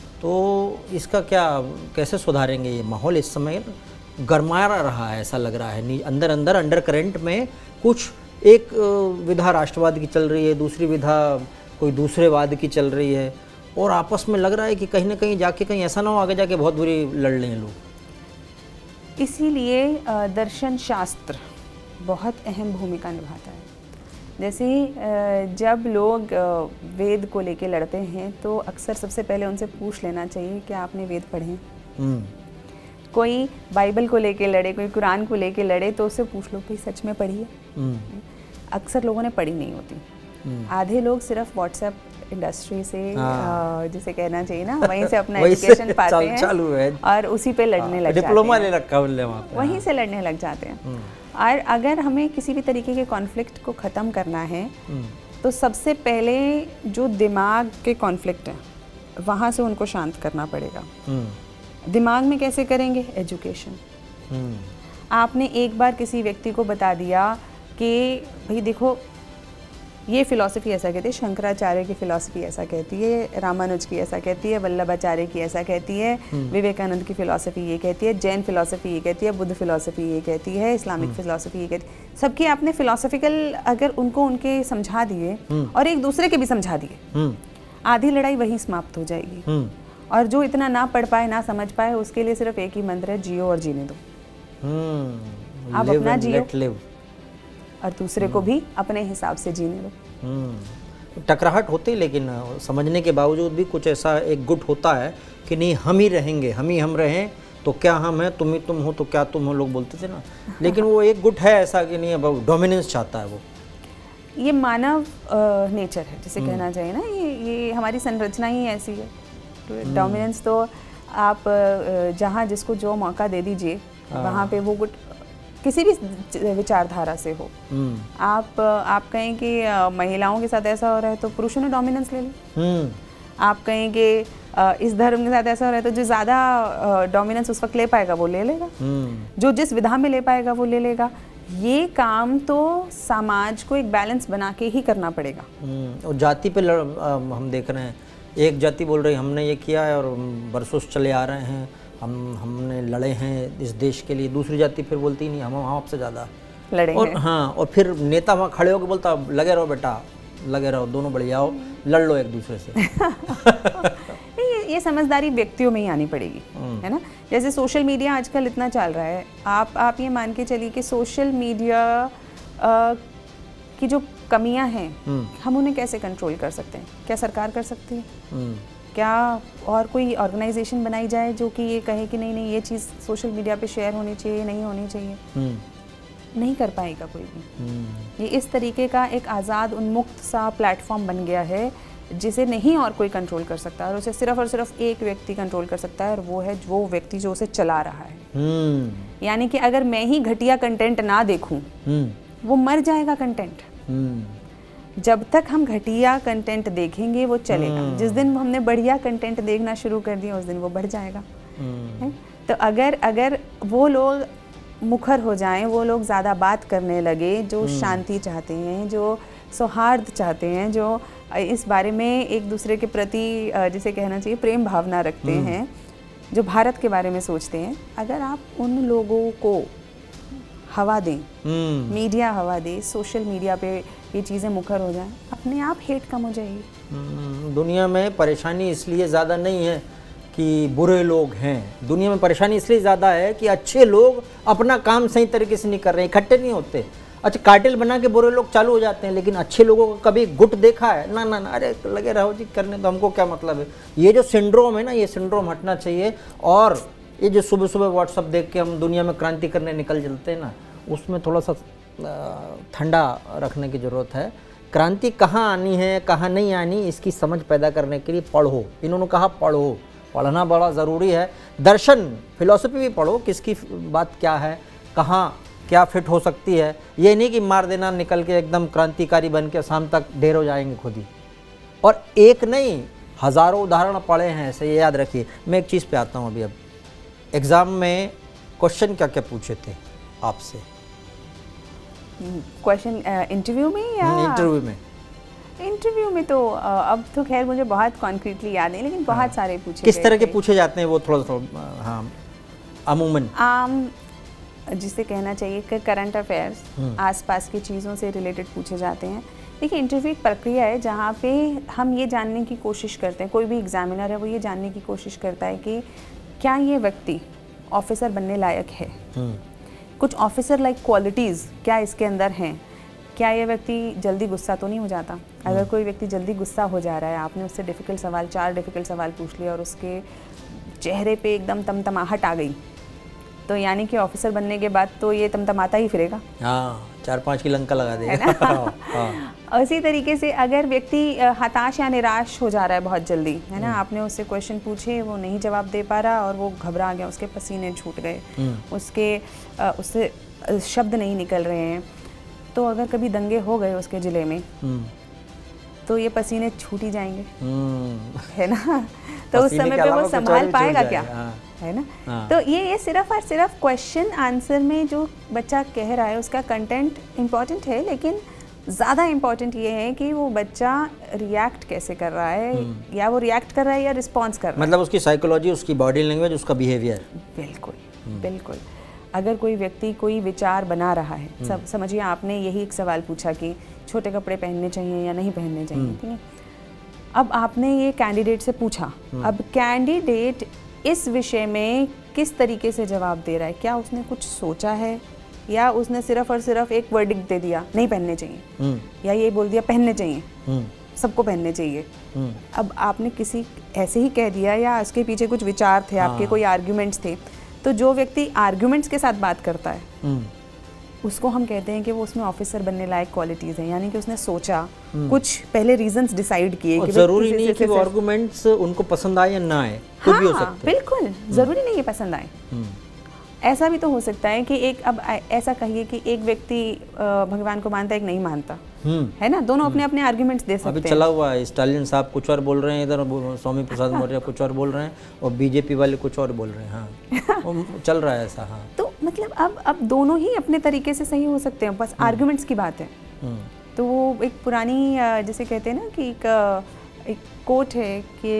A: तो इसका क्या, कैसे सुधारेंगे ये माहौल? इस समय गरमाया रहा है, ऐसा लग रहा है। अंदर करंट में कुछ एक विधा राष्ट्रवाद की चल रही है, दूसरी विधा कोई दूसरे वाद की चल रही है, और आपस में लग रहा है कि कहीं ना कहीं जाके कहीं ऐसा ना हो आगे जाके बहुत बुरी लड़ लें लोग।
B: इसीलिए दर्शन शास्त्र बहुत अहम भूमिका निभाता है। जैसे जब लोग वेद को लेके लड़ते हैं तो अक्सर सबसे पहले उनसे पूछ लेना चाहिए कि आपने वेद पढ़े। कोई बाइबल को लेके लड़े, कोई कुरान को लेके लड़े, तो उससे पूछ लो भाई सच में पढ़ी है? अक्सर लोगों ने पढ़ी नहीं होती। आधे लोग सिर्फ व्हाट्सएप इंडस्ट्री से जिसे कहना चाहिए ना, वहीं से अपना एजुकेशन पाते हैं और उसी पे लड़ने लग जाते हैं।
A: डिप्लोमा ले रखा है
B: वहीं से लड़ने लग जाते हैं। और अगर हमें किसी भी तरीके के कॉन्फ्लिक्ट को ख़त्म करना है तो सबसे पहले जो दिमाग के कॉन्फ्लिक्ट हैं वहाँ से उनको शांत करना पड़ेगा। दिमाग में कैसे करेंगे? एजुकेशन। आपने एक बार किसी व्यक्ति को बता दिया कि भाई देखो ये फिलॉसफी ऐसा कहती है, शंकराचार्य की फिलॉसफी ऐसा कहती है, रामानुज की ऐसा कहती है, वल्लभाचार्य की ऐसा कहती है, विवेकानंद की फिलॉसफी ये कहती है, जैन फिलॉसफी ये कहती है, बुद्ध फिलॉसफी ये कहती है, इस्लामिक फिलॉसफी ये कहती है। सबकी आपने फिलॉसफिकल अगर उनको उनके समझा दिए और एक दूसरे के भी समझा दिए, आधी लड़ाई वहीं समाप्त हो जाएगी। और जो इतना ना पढ़ पाए ना समझ पाए उसके लिए सिर्फ एक ही मंत्र है, जियो और जीने दो। आप अपना जियो और दूसरे को भी अपने हिसाब से जीने दो।
A: टकराहट होती, लेकिन समझने के बावजूद भी कुछ ऐसा एक गुट होता है कि नहीं हम ही रहेंगे, हम रहें तो क्या हम हैं, तुम ही तुम हो तो क्या तुम हो, लोग बोलते थे ना। लेकिन वो एक गुट है ऐसा कि नहीं, अब डोमिनेंस चाहता है वो।
B: ये मानव नेचर है जिसे कहना चाहिए ना, ये हमारी संरचना ही ऐसी है। तो डोमिनेंस तो आप जहाँ जिसको जो मौका दे दीजिए वहाँ पे वो गुट किसी भी विचारधारा से हो। आप कहें कि महिलाओं के साथ ऐसा हो रहा है तो पुरुषों ने डोमिनेंस ले ली। आप कहें कि इस धर्म के साथ ऐसा हो रहा है तो जो ज़्यादा डोमिनेंस उस वक्त ले पाएगा वो ले लेगा, जो जिस विधा में ले पाएगा वो ले लेगा। ये काम तो समाज को एक बैलेंस बना के ही करना पड़ेगा।
A: और जाति पे हम देख रहे हैं, एक जाति बोल रही हमने ये किया है और बरसों से चले आ रहे हैं, हमने लड़े हैं इस देश के लिए। दूसरी जाति फिर बोलती नहीं, हम आपसे ज़्यादा
B: लड़े
A: और
B: हैं।
A: हाँ, और फिर नेता वहाँ खड़े होकर बोलता लगे रहो बेटा, लगे रहो, दोनों बढ़िया हो, लड़ लो एक दूसरे से।
B: नहीं, ये समझदारी व्यक्तियों में ही आनी पड़ेगी, है ना। जैसे सोशल मीडिया आजकल इतना चल रहा है, आप ये मान के चलिए कि सोशल मीडिया की जो कमियां हैं हम उन्हें कैसे कंट्रोल कर सकते हैं? क्या सरकार कर सकती है? क्या और कोई ऑर्गेनाइजेशन बनाई जाए जो कि ये कहे कि नहीं ये चीज़ सोशल मीडिया पे शेयर होनी चाहिए, नहीं होनी चाहिए? नहीं कर पाएगा कोई भी। ये इस तरीके का एक आज़ाद उन्मुक्त सा प्लेटफॉर्म बन गया है जिसे नहीं और कोई कंट्रोल कर सकता, और उसे सिर्फ और सिर्फ एक व्यक्ति कंट्रोल कर सकता है, और वो है वो व्यक्ति जो उसे चला रहा है। यानी कि अगर मैं ही घटिया कंटेंट ना देखूं, वो मर जाएगा कंटेंट। जब तक हम घटिया कंटेंट देखेंगे वो चलेगा, जिस दिन हमने बढ़िया कंटेंट देखना शुरू कर दिया उस दिन वो बढ़ जाएगा। तो अगर वो लोग मुखर हो जाएं, वो लोग ज़्यादा बात करने लगे, जो शांति चाहते हैं, जो सौहार्द चाहते हैं, जो इस बारे में एक दूसरे के प्रति जिसे कहना चाहिए प्रेम भावना रखते हैं, जो भारत के बारे में सोचते हैं, अगर आप उन लोगों को हवा दें, मीडिया हवा दे, सोशल मीडिया पे ये चीज़ें मुखर हो जाएं, अपने आप हेट कम हो जाएगी।
A: दुनिया में परेशानी इसलिए ज़्यादा नहीं है कि बुरे लोग हैं, दुनिया में परेशानी इसलिए ज़्यादा है कि अच्छे लोग अपना काम सही तरीके से नहीं कर रहे हैं, इकट्ठे नहीं होते। अच्छा, कार्टेल बना के बुरे लोग चालू हो जाते हैं, लेकिन अच्छे लोगों को कभी गुट देखा है? ना ना ना, अरे लगे रहो जी करने, तो हमको क्या मतलब है। ये जो सिंड्रोम है ना, ये सिंड्रोम हटना चाहिए। और ये जो सुबह सुबह व्हाट्सअप देख के हम दुनिया में क्रांति करने निकल चलते हैं ना, उसमें थोड़ा सा ठंडा रखने की ज़रूरत है। क्रांति कहाँ आनी है कहाँ नहीं आनी, इसकी समझ पैदा करने के लिए पढ़ो। इन्होंने कहा पढ़ो, पढ़ना बड़ा ज़रूरी है। दर्शन फिलॉसफी भी पढ़ो, किसकी बात क्या है, कहाँ क्या फिट हो सकती है। ये नहीं कि मार देना निकल के एकदम क्रांतिकारी बन के शाम तक ढेर हो जाएंगे खुद ही। और एक नहीं, हज़ारों उदाहरण पढ़े हैं ऐसे, ये याद रखिए। मैं एक चीज़ पे आता हूँ। अब एग्ज़ाम में क्वेश्चन क्या क्या पूछे थे आपसे?
B: क्वेश्चन इंटरव्यू में या इंटरव्यू में तो अब तो खैर मुझे बहुत कॉन्क्रीटली याद नहीं, लेकिन बहुत सारे पूछे।
A: किस तरह के पूछे जाते हैं वो थोड़ा हाँ अमूमन
B: आम जिसे कहना चाहिए कि करंट अफेयर्स, आसपास की चीज़ों से रिलेटेड पूछे जाते हैं। देखिए, इंटरव्यू एक प्रक्रिया है जहाँ पे हम ये जानने की कोशिश करते हैं, कोई भी एग्जामिनर है वो ये जानने की कोशिश करता है कि क्या ये व्यक्ति ऑफिसर बनने लायक है। कुछ ऑफिसर लाइक क्वालिटीज़ क्या इसके अंदर हैं, क्या ये व्यक्ति जल्दी गुस्सा तो नहीं हो जाता। अगर कोई व्यक्ति जल्दी गुस्सा हो जा रहा है, आपने उससे डिफ़िकल्ट सवाल 4 डिफ़िकल्ट सवाल पूछ लिया और उसके चेहरे पे एकदम तमतमाहट आ गई, तो यानी कि ऑफिसर बनने के बाद तो ये तमतमाता ही फिरेगा।
A: हाँ, 4-5 की लंका लगा देगा।
B: उसी तरीके से अगर व्यक्ति हताश या निराश हो जा रहा है बहुत जल्दी, है ना, आपने उससे क्वेश्चन पूछे, वो नहीं जवाब दे पा रहा और वो घबरा गया, उसके पसीने छूट गए, उससे शब्द नहीं निकल रहे हैं, तो अगर कभी दंगे हो गए उसके ज़िले में तो ये पसीने छूट ही जाएंगे, है ना। तो उस समय पे वो संभाल पाएगा क्या, है ना। तो ये सिर्फ और सिर्फ क्वेश्चन आंसर में जो बच्चा कह रहा है उसका कंटेंट इम्पॉर्टेंट है, लेकिन ज़्यादा इम्पॉर्टेंट ये है कि वो बच्चा रिएक्ट कैसे कर रहा है, या वो रिएक्ट कर रहा है या रिस्पॉन्स कर रहा है,
A: मतलब उसकी साइकोलॉजी, उसकी बॉडी लैंग्वेज, उसका बिहेवियर।
B: बिल्कुल बिल्कुल। अगर कोई व्यक्ति कोई विचार बना रहा है, सब समझिए आपने यही एक सवाल पूछा कि छोटे कपड़े पहनने चाहिए या नहीं पहनने चाहिए, ठीक है। अब आपने ये कैंडिडेट से पूछा, अब कैंडिडेट इस विषय में किस तरीके से जवाब दे रहा है, क्या उसने कुछ सोचा है या उसने सिर्फ और सिर्फ एक वर्डिक्ट दे दिया नहीं पहनने चाहिए, या ये बोल दिया पहनने चाहिए, सबको पहनने चाहिए। अब आपने किसी ऐसे ही कह दिया या उसके पीछे कुछ विचार थे, आपके कोई आर्ग्यूमेंट्स थे, तो जो व्यक्ति आर्ग्यूमेंट्स के साथ बात करता है उसको हम कहते हैं कि वो उसमें ऑफिसर बनने लायक क्वालिटीज़ हैं, यानी कि उसने सोचा, कुछ पहले रीजंस डिसाइड किए कि
A: जरूरी नहीं कि वो आर्गुमेंट्स उनको पसंद आए या ना आए, कुछ भी हो सकता है।
B: बिल्कुल जरूरी नहीं है पसंद आए। ऐसा भी तो हो सकता है कि एक, अब ऐसा कहिए कि एक व्यक्ति भगवान को मानता है, एक नहीं मानता, है ना, दोनों अपने अपने आर्ग्यूमेंट्स दे सकते हैं।
A: अभी चला हुआ है, स्टालिन साहब कुछ और बोल रहे हैं, इधर स्वामी प्रसाद मौर्य कुछ और बोल रहे हैं, और बीजेपी वाले कुछ और बोल रहे हैं। हाँ चल रहा है ऐसा। हाँ
B: तो मतलब अब दोनों ही अपने तरीके से सही हो सकते हैं, बस आर्ग्यूमेंट्स की बात है। तो वो एक पुरानी जैसे कहते हैं ना कि एक कोट है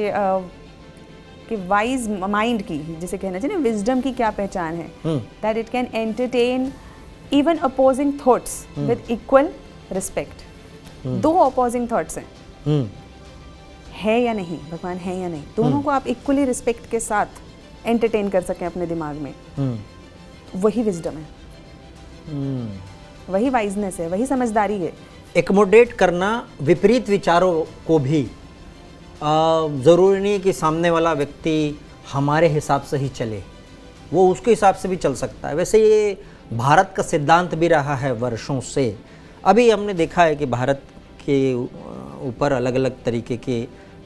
B: कि वाइज माइंड की, जिसे कहना चाहिए ना विजडम की क्या पहचान है, that it can entertain even opposing thoughts with equal respect. दो अपोजिंग थॉट्स हैं, है या नहीं, भगवान है या नहीं, दोनों को आप इक्वली रिस्पेक्ट के साथ एंटरटेन कर सकें अपने दिमाग में, वही विजडम है, वही वाइजनेस है, वही समझदारी है।
A: एकमोडेट करना विपरीत विचारों को भी, ज़रूरी नहीं कि सामने वाला व्यक्ति हमारे हिसाब से ही चले, वो उसके हिसाब से भी चल सकता है। वैसे ये भारत का सिद्धांत भी रहा है वर्षों से। अभी हमने देखा है कि भारत के ऊपर अलग अलग तरीके के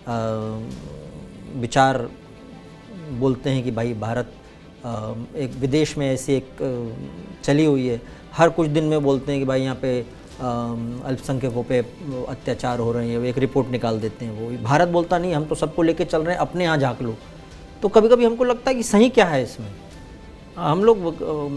A: विचार बोलते हैं कि भाई भारत एक विदेश में ऐसी एक चली हुई है, हर कुछ दिन में बोलते हैं कि भाई यहाँ पे अल्पसंख्यकों पे अत्याचार हो रहे हैं, एक रिपोर्ट निकाल देते हैं। वो भारत बोलता नहीं, हम तो सबको लेके चल रहे हैं, अपने यहाँ झाँक लो। तो कभी कभी हमको लगता है कि सही क्या है इसमें, हम लोग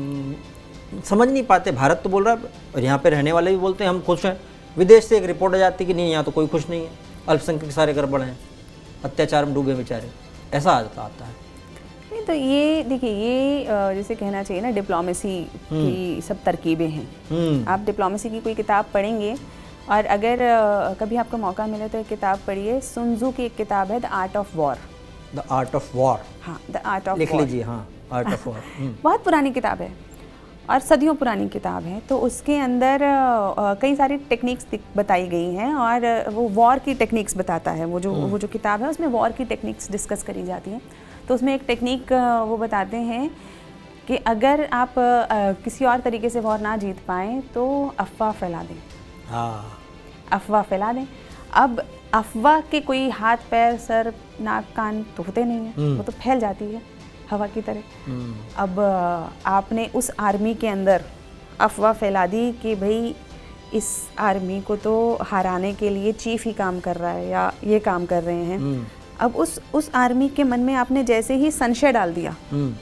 A: समझ नहीं पाते। भारत तो बोल रहा है और यहाँ पे रहने वाले भी बोलते हैं हम खुश हैं, विदेश से एक रिपोर्ट आ जाती है कि नहीं यहाँ तो कोई खुश नहीं है, अल्पसंख्यक सारे गड़बड़ हैं, अत्याचार में डूबे बेचारे, ऐसा आता है।
B: नहीं तो ये देखिए, ये जैसे कहना चाहिए ना डिप्लोमेसी की सब तरकीबें हैं। आप डिप्लोमेसी की कोई किताब पढ़ेंगे, और अगर कभी आपको मौका मिले तो एक किताब पढ़िए, सुन त्जू की एक किताब है the art of war.
A: The art of war,
B: हाँ द आर्ट ऑफ वॉर
A: लिख लीजिए। हाँ आर्ट ऑफ वॉर
B: बहुत पुरानी किताब है और सदियों पुरानी किताब है। तो उसके अंदर कई सारी टेक्निक्स बताई गई हैं, और वो वॉर की टेक्निक्स बताता है। वो जो किताब है उसमें वॉर की टेक्निक्स डिस्कस करी जाती हैं। तो उसमें एक टेक्निक वो बताते हैं कि अगर आप किसी और तरीके से वॉर ना जीत पाएँ तो अफवाह फैला दें।
A: हाँ,
B: अफवाह फैला दें। अब अफवाह के कोई हाथ पैर सर नाक कान तो होते नहीं हैं, वो तो फैल जाती है हवा की तरह। अब आपने उस आर्मी के अंदर अफवाह फैला दी कि भाई इस आर्मी को तो हराने के लिए चीफ ही काम कर रहा है या ये काम कर रहे हैं। अब उस आर्मी के मन में आपने जैसे ही संशय डाल दिया,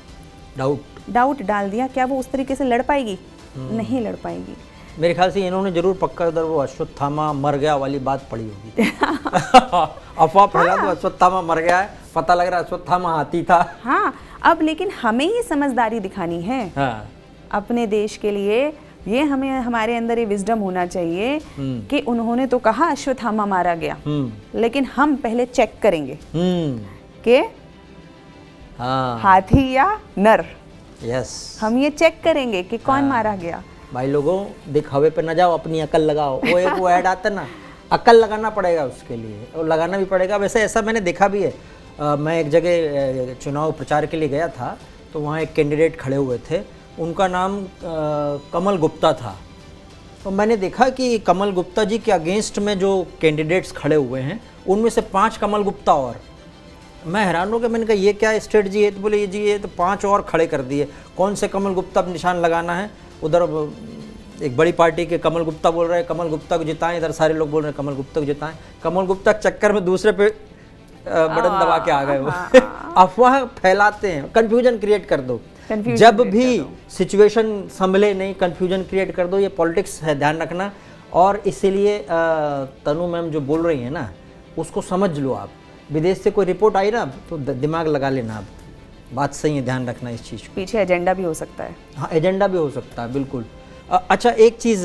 B: डाउट डाल दिया, क्या वो उस तरीके से लड़ पाएगी? नहीं लड़ पाएगी।
A: मेरे ख्याल से इन्होंने जरूर पक्का उधर वो अश्वत्थामा मर गया वाली बात पढ़ी होगी। अफवाह फैला दो अश्वत्थामा मर गया है, पता लग रहा है अश्वत्थामा हाथी था।
B: हाँ, अब लेकिन हमें ये समझदारी दिखानी है। हाँ। अपने देश के लिए ये हमें, हमारे अंदर ये विजडम होना चाहिए कि उन्होंने तो कहा अश्वत्थामा मारा गया, लेकिन हम पहले चेक करेंगे कि हाथी या नर।
A: यस,
B: हम ये चेक करेंगे कि कौन मारा गया।
A: भाई लोगों, देख हवे पे न जाओ, अपनी अकल लगाओ। वो एक वो ऐड आता ना, अकल लगाना पड़ेगा उसके लिए, और लगाना भी पड़ेगा। वैसे ऐसा मैंने देखा भी है। मैं एक जगह चुनाव प्रचार के लिए गया था, तो वहाँ एक कैंडिडेट खड़े हुए थे, उनका नाम कमल गुप्ता था। तो मैंने देखा कि कमल गुप्ता जी के अगेंस्ट में जो कैंडिडेट्स खड़े हुए हैं, उनमें से 5 कमल गुप्ता और। मैं हैरान हो गया, मैंने कहा ये क्या स्ट्रेटजी है? तो बोले ये जी ये तो 5 और खड़े कर दिए। कौन से कमल गुप्ता पर निशान लगाना है? उधर एक बड़ी पार्टी के कमल गुप्ता बोल रहे हैं कमल गुप्ता को जिताएं, इधर सारे लोग बोल रहे हैं कमल गुप्ता को जिताएं। कमल गुप्ता के चक्कर में दूसरे पे बटन दबा के आ गए वो। अफवाह फैलाते हैं, कंफ्यूजन क्रिएट कर दो। जब भी सिचुएशन संभले नहीं, कंफ्यूजन क्रिएट कर दो। ये पॉलिटिक्स है, ध्यान रखना। और इसीलिए तनु मैम जो बोल रही है ना, उसको समझ लो आप। विदेश से कोई रिपोर्ट आई ना तो दिमाग लगा लेना आप, बात सही है, ध्यान रखना इस चीज़ को।
B: पीछे एजेंडा भी हो सकता है।
A: हाँ, एजेंडा भी हो सकता है, बिल्कुल। अच्छा, एक चीज़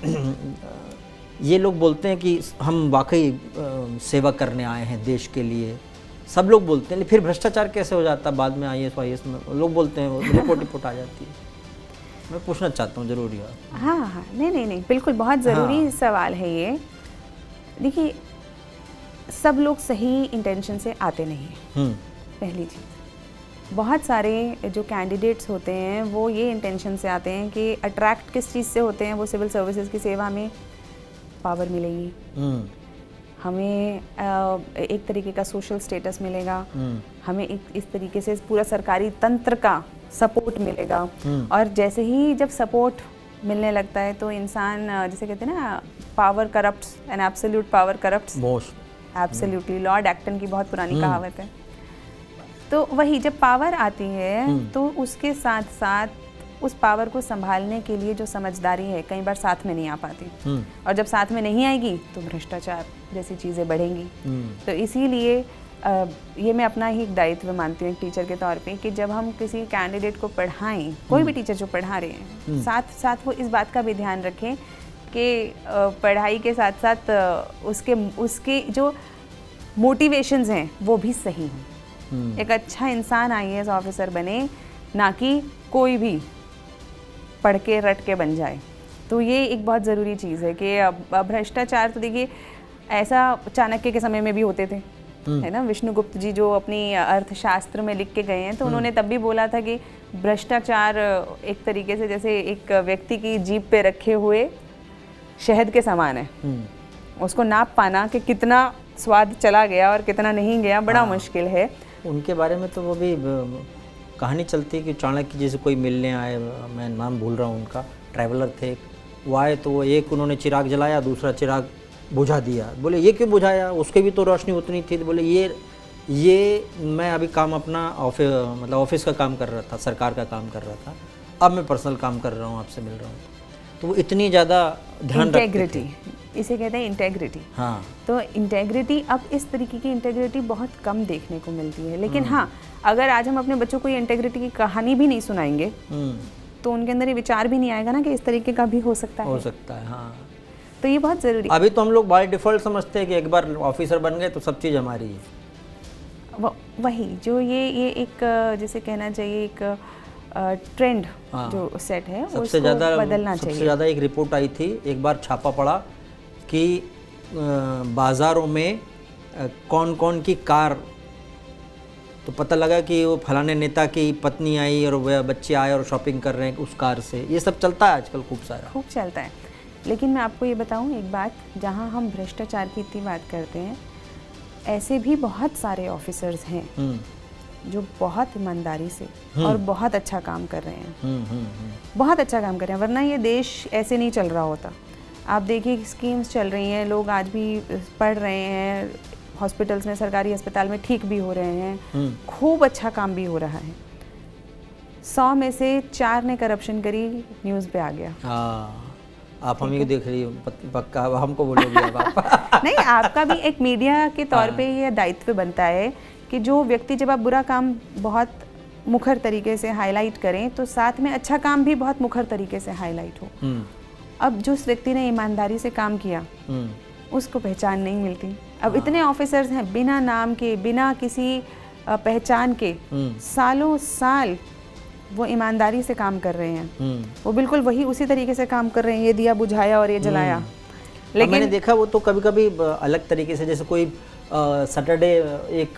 A: ये लोग बोलते हैं कि हम वाकई सेवा करने आए हैं देश के लिए, सब लोग बोलते हैं, फिर भ्रष्टाचार कैसे हो जाता है बाद में IAS में लोग बोलते हैं, रिपोर्ट आ जाती है। मैं पूछना चाहता हूँ, जरूरी है।
B: हाँ, नहीं, बिल्कुल बहुत ज़रूरी सवाल है ये। देखिए, सब लोग सही इंटेंशन से आते नहीं हैं, पहली चीज़। बहुत सारे जो कैंडिडेट्स होते हैं वो ये इंटेंशन से आते हैं कि अट्रैक्ट किस चीज़ से होते हैं, वो सिविल सर्विसेज की सेवा में पावर मिलेगी, हमें एक तरीके का सोशल स्टेटस मिलेगा, हमें इस तरीके से पूरा सरकारी तंत्र का सपोर्ट मिलेगा। और जैसे ही जब सपोर्ट मिलने लगता है तो इंसान, जैसे कहते हैं ना, power corrupts and absolute power corrupts most, absolutely, Lord Acton की बहुत पुरानी कहावत है। तो वही, जब पावर आती है तो उसके साथ साथ उस पावर को संभालने के लिए जो समझदारी है कई बार साथ में नहीं आ पाती, और जब साथ में नहीं आएगी तो भ्रष्टाचार जैसी चीज़ें बढ़ेंगी। तो इसीलिए ये मैं अपना ही एक दायित्व मानती हूँ एक टीचर के तौर पे, कि जब हम किसी कैंडिडेट को पढ़ाएं, कोई भी टीचर जो पढ़ा रहे हैं, साथ साथ वो इस बात का भी ध्यान रखें कि पढ़ाई के साथ साथ उसके जो मोटिवेशंस हैं वो भी सही हैं। एक अच्छा इंसान IAS ऑफिसर बने, ना कि कोई भी पढ़ के रट के बन जाए। तो ये एक बहुत ज़रूरी चीज़ है कि भ्रष्टाचार तो देखिए ऐसा चाणक्य के समय में भी होते थे, है ना। विष्णुगुप्त जी जो अपनी अर्थशास्त्र में लिख के गए हैं, तो उन्होंने तब भी बोला था कि भ्रष्टाचार एक तरीके से जैसे एक व्यक्ति की जीभ पे रखे हुए शहद के समान है। उसको नाप पाना कि कितना स्वाद चला गया और कितना नहीं गया बड़ा मुश्किल है।
A: उनके बारे में तो वो भी कहानी चलती है कि चाणक्य जैसे कोई मिलने आए, मैं नाम भूल रहा हूँ उनका, ट्रैवलर थे, वो आए तो वो एक उन्होंने चिराग जलाया, दूसरा चिराग बुझा दिया। बोले ये क्यों बुझाया, उसके भी तो रोशनी उतनी थी। तो बोले ये मैं अभी काम अपना ऑफिस का काम कर रहा था, सरकार का काम कर रहा था, अब मैं पर्सनल काम कर रहा हूँ, आपसे मिल रहा हूँ। तो वो इतनी ज़्यादा ध्यान रखते थे।
B: इसे कहते हैं इंटेग्रिटी।
A: हाँ, तो
B: इंटेग्रिटी, अब इस तरीके की इंटेग्रिटी बहुत कम देखने को मिलती है। लेकिन हाँ, अगर आज हम अपने बच्चों को ये इंटेग्रिटी की कहानी भी नहीं सुनाएंगे तो उनके अंदर ये विचार भी नहीं आएगा ना कि इस तरीके का भी हो सकता है। हाँ, तो ये बहुत ज़रूरी।
A: अभी तो हम लोग बाय डिफ़ॉल्ट समझते हैं कि एक बार ऑफिसर बन गए तो सब चीज़ हमारी है।
B: वही जो ये एक जैसे कहना चाहिए एक ट्रेंड जो सेट है उसको बदलना चाहिए।
A: सबसे ज़्यादा एक रिपोर्ट आई थी, एक बार छापा पड़ा कि बाज़ारों में कौन कौन की कार, तो पता लगा कि वो फलाने नेता की पत्नी आई और वह बच्चे आए और शॉपिंग कर रहे हैं उस कार से। ये सब चलता है आजकल, खूब
B: चलता है। लेकिन मैं आपको ये बताऊं एक बात, जहां हम भ्रष्टाचार की इतनी बात करते हैं, ऐसे भी बहुत सारे ऑफिसर्स हैं जो बहुत ईमानदारी से और बहुत अच्छा काम कर रहे हैं, बहुत अच्छा काम कर रहे हैं, वरना ये देश ऐसे नहीं चल रहा होता। आप देखिए स्कीम्स चल रही हैं, लोग आज भी पढ़ रहे हैं, हॉस्पिटल्स में, सरकारी अस्पताल में ठीक भी हो रहे हैं, खूब अच्छा काम भी हो रहा है। 100 में से 4 ने करप्शन करी, न्यूज़ पे आ गया।
A: आप हम ही देख रही हो, पक्का हमको बोलोगे अब आप।
B: नहीं, आपका भी एक मीडिया के तौर पे ये दायित्व बनता है कि जो व्यक्ति, जब आप बुरा काम बहुत मुखर तरीके से हाईलाइट करें तो साथ में अच्छा काम भी बहुत मुखर तरीके से हाईलाइट हो। अब जिस व्यक्ति ने ईमानदारी से काम किया उसको पहचान नहीं मिलती। अब इतने ऑफिसर्स हैं बिना नाम के, बिना किसी पहचान के, सालों साल वो ईमानदारी से काम कर रहे हैं, वो बिल्कुल वही उसी तरीके से काम कर रहे हैं, ये दिया बुझाया और ये जलाया।
A: लेकिन मैंने देखा वो तो कभी कभी अलग तरीके से, जैसे कोई सैटरडे एक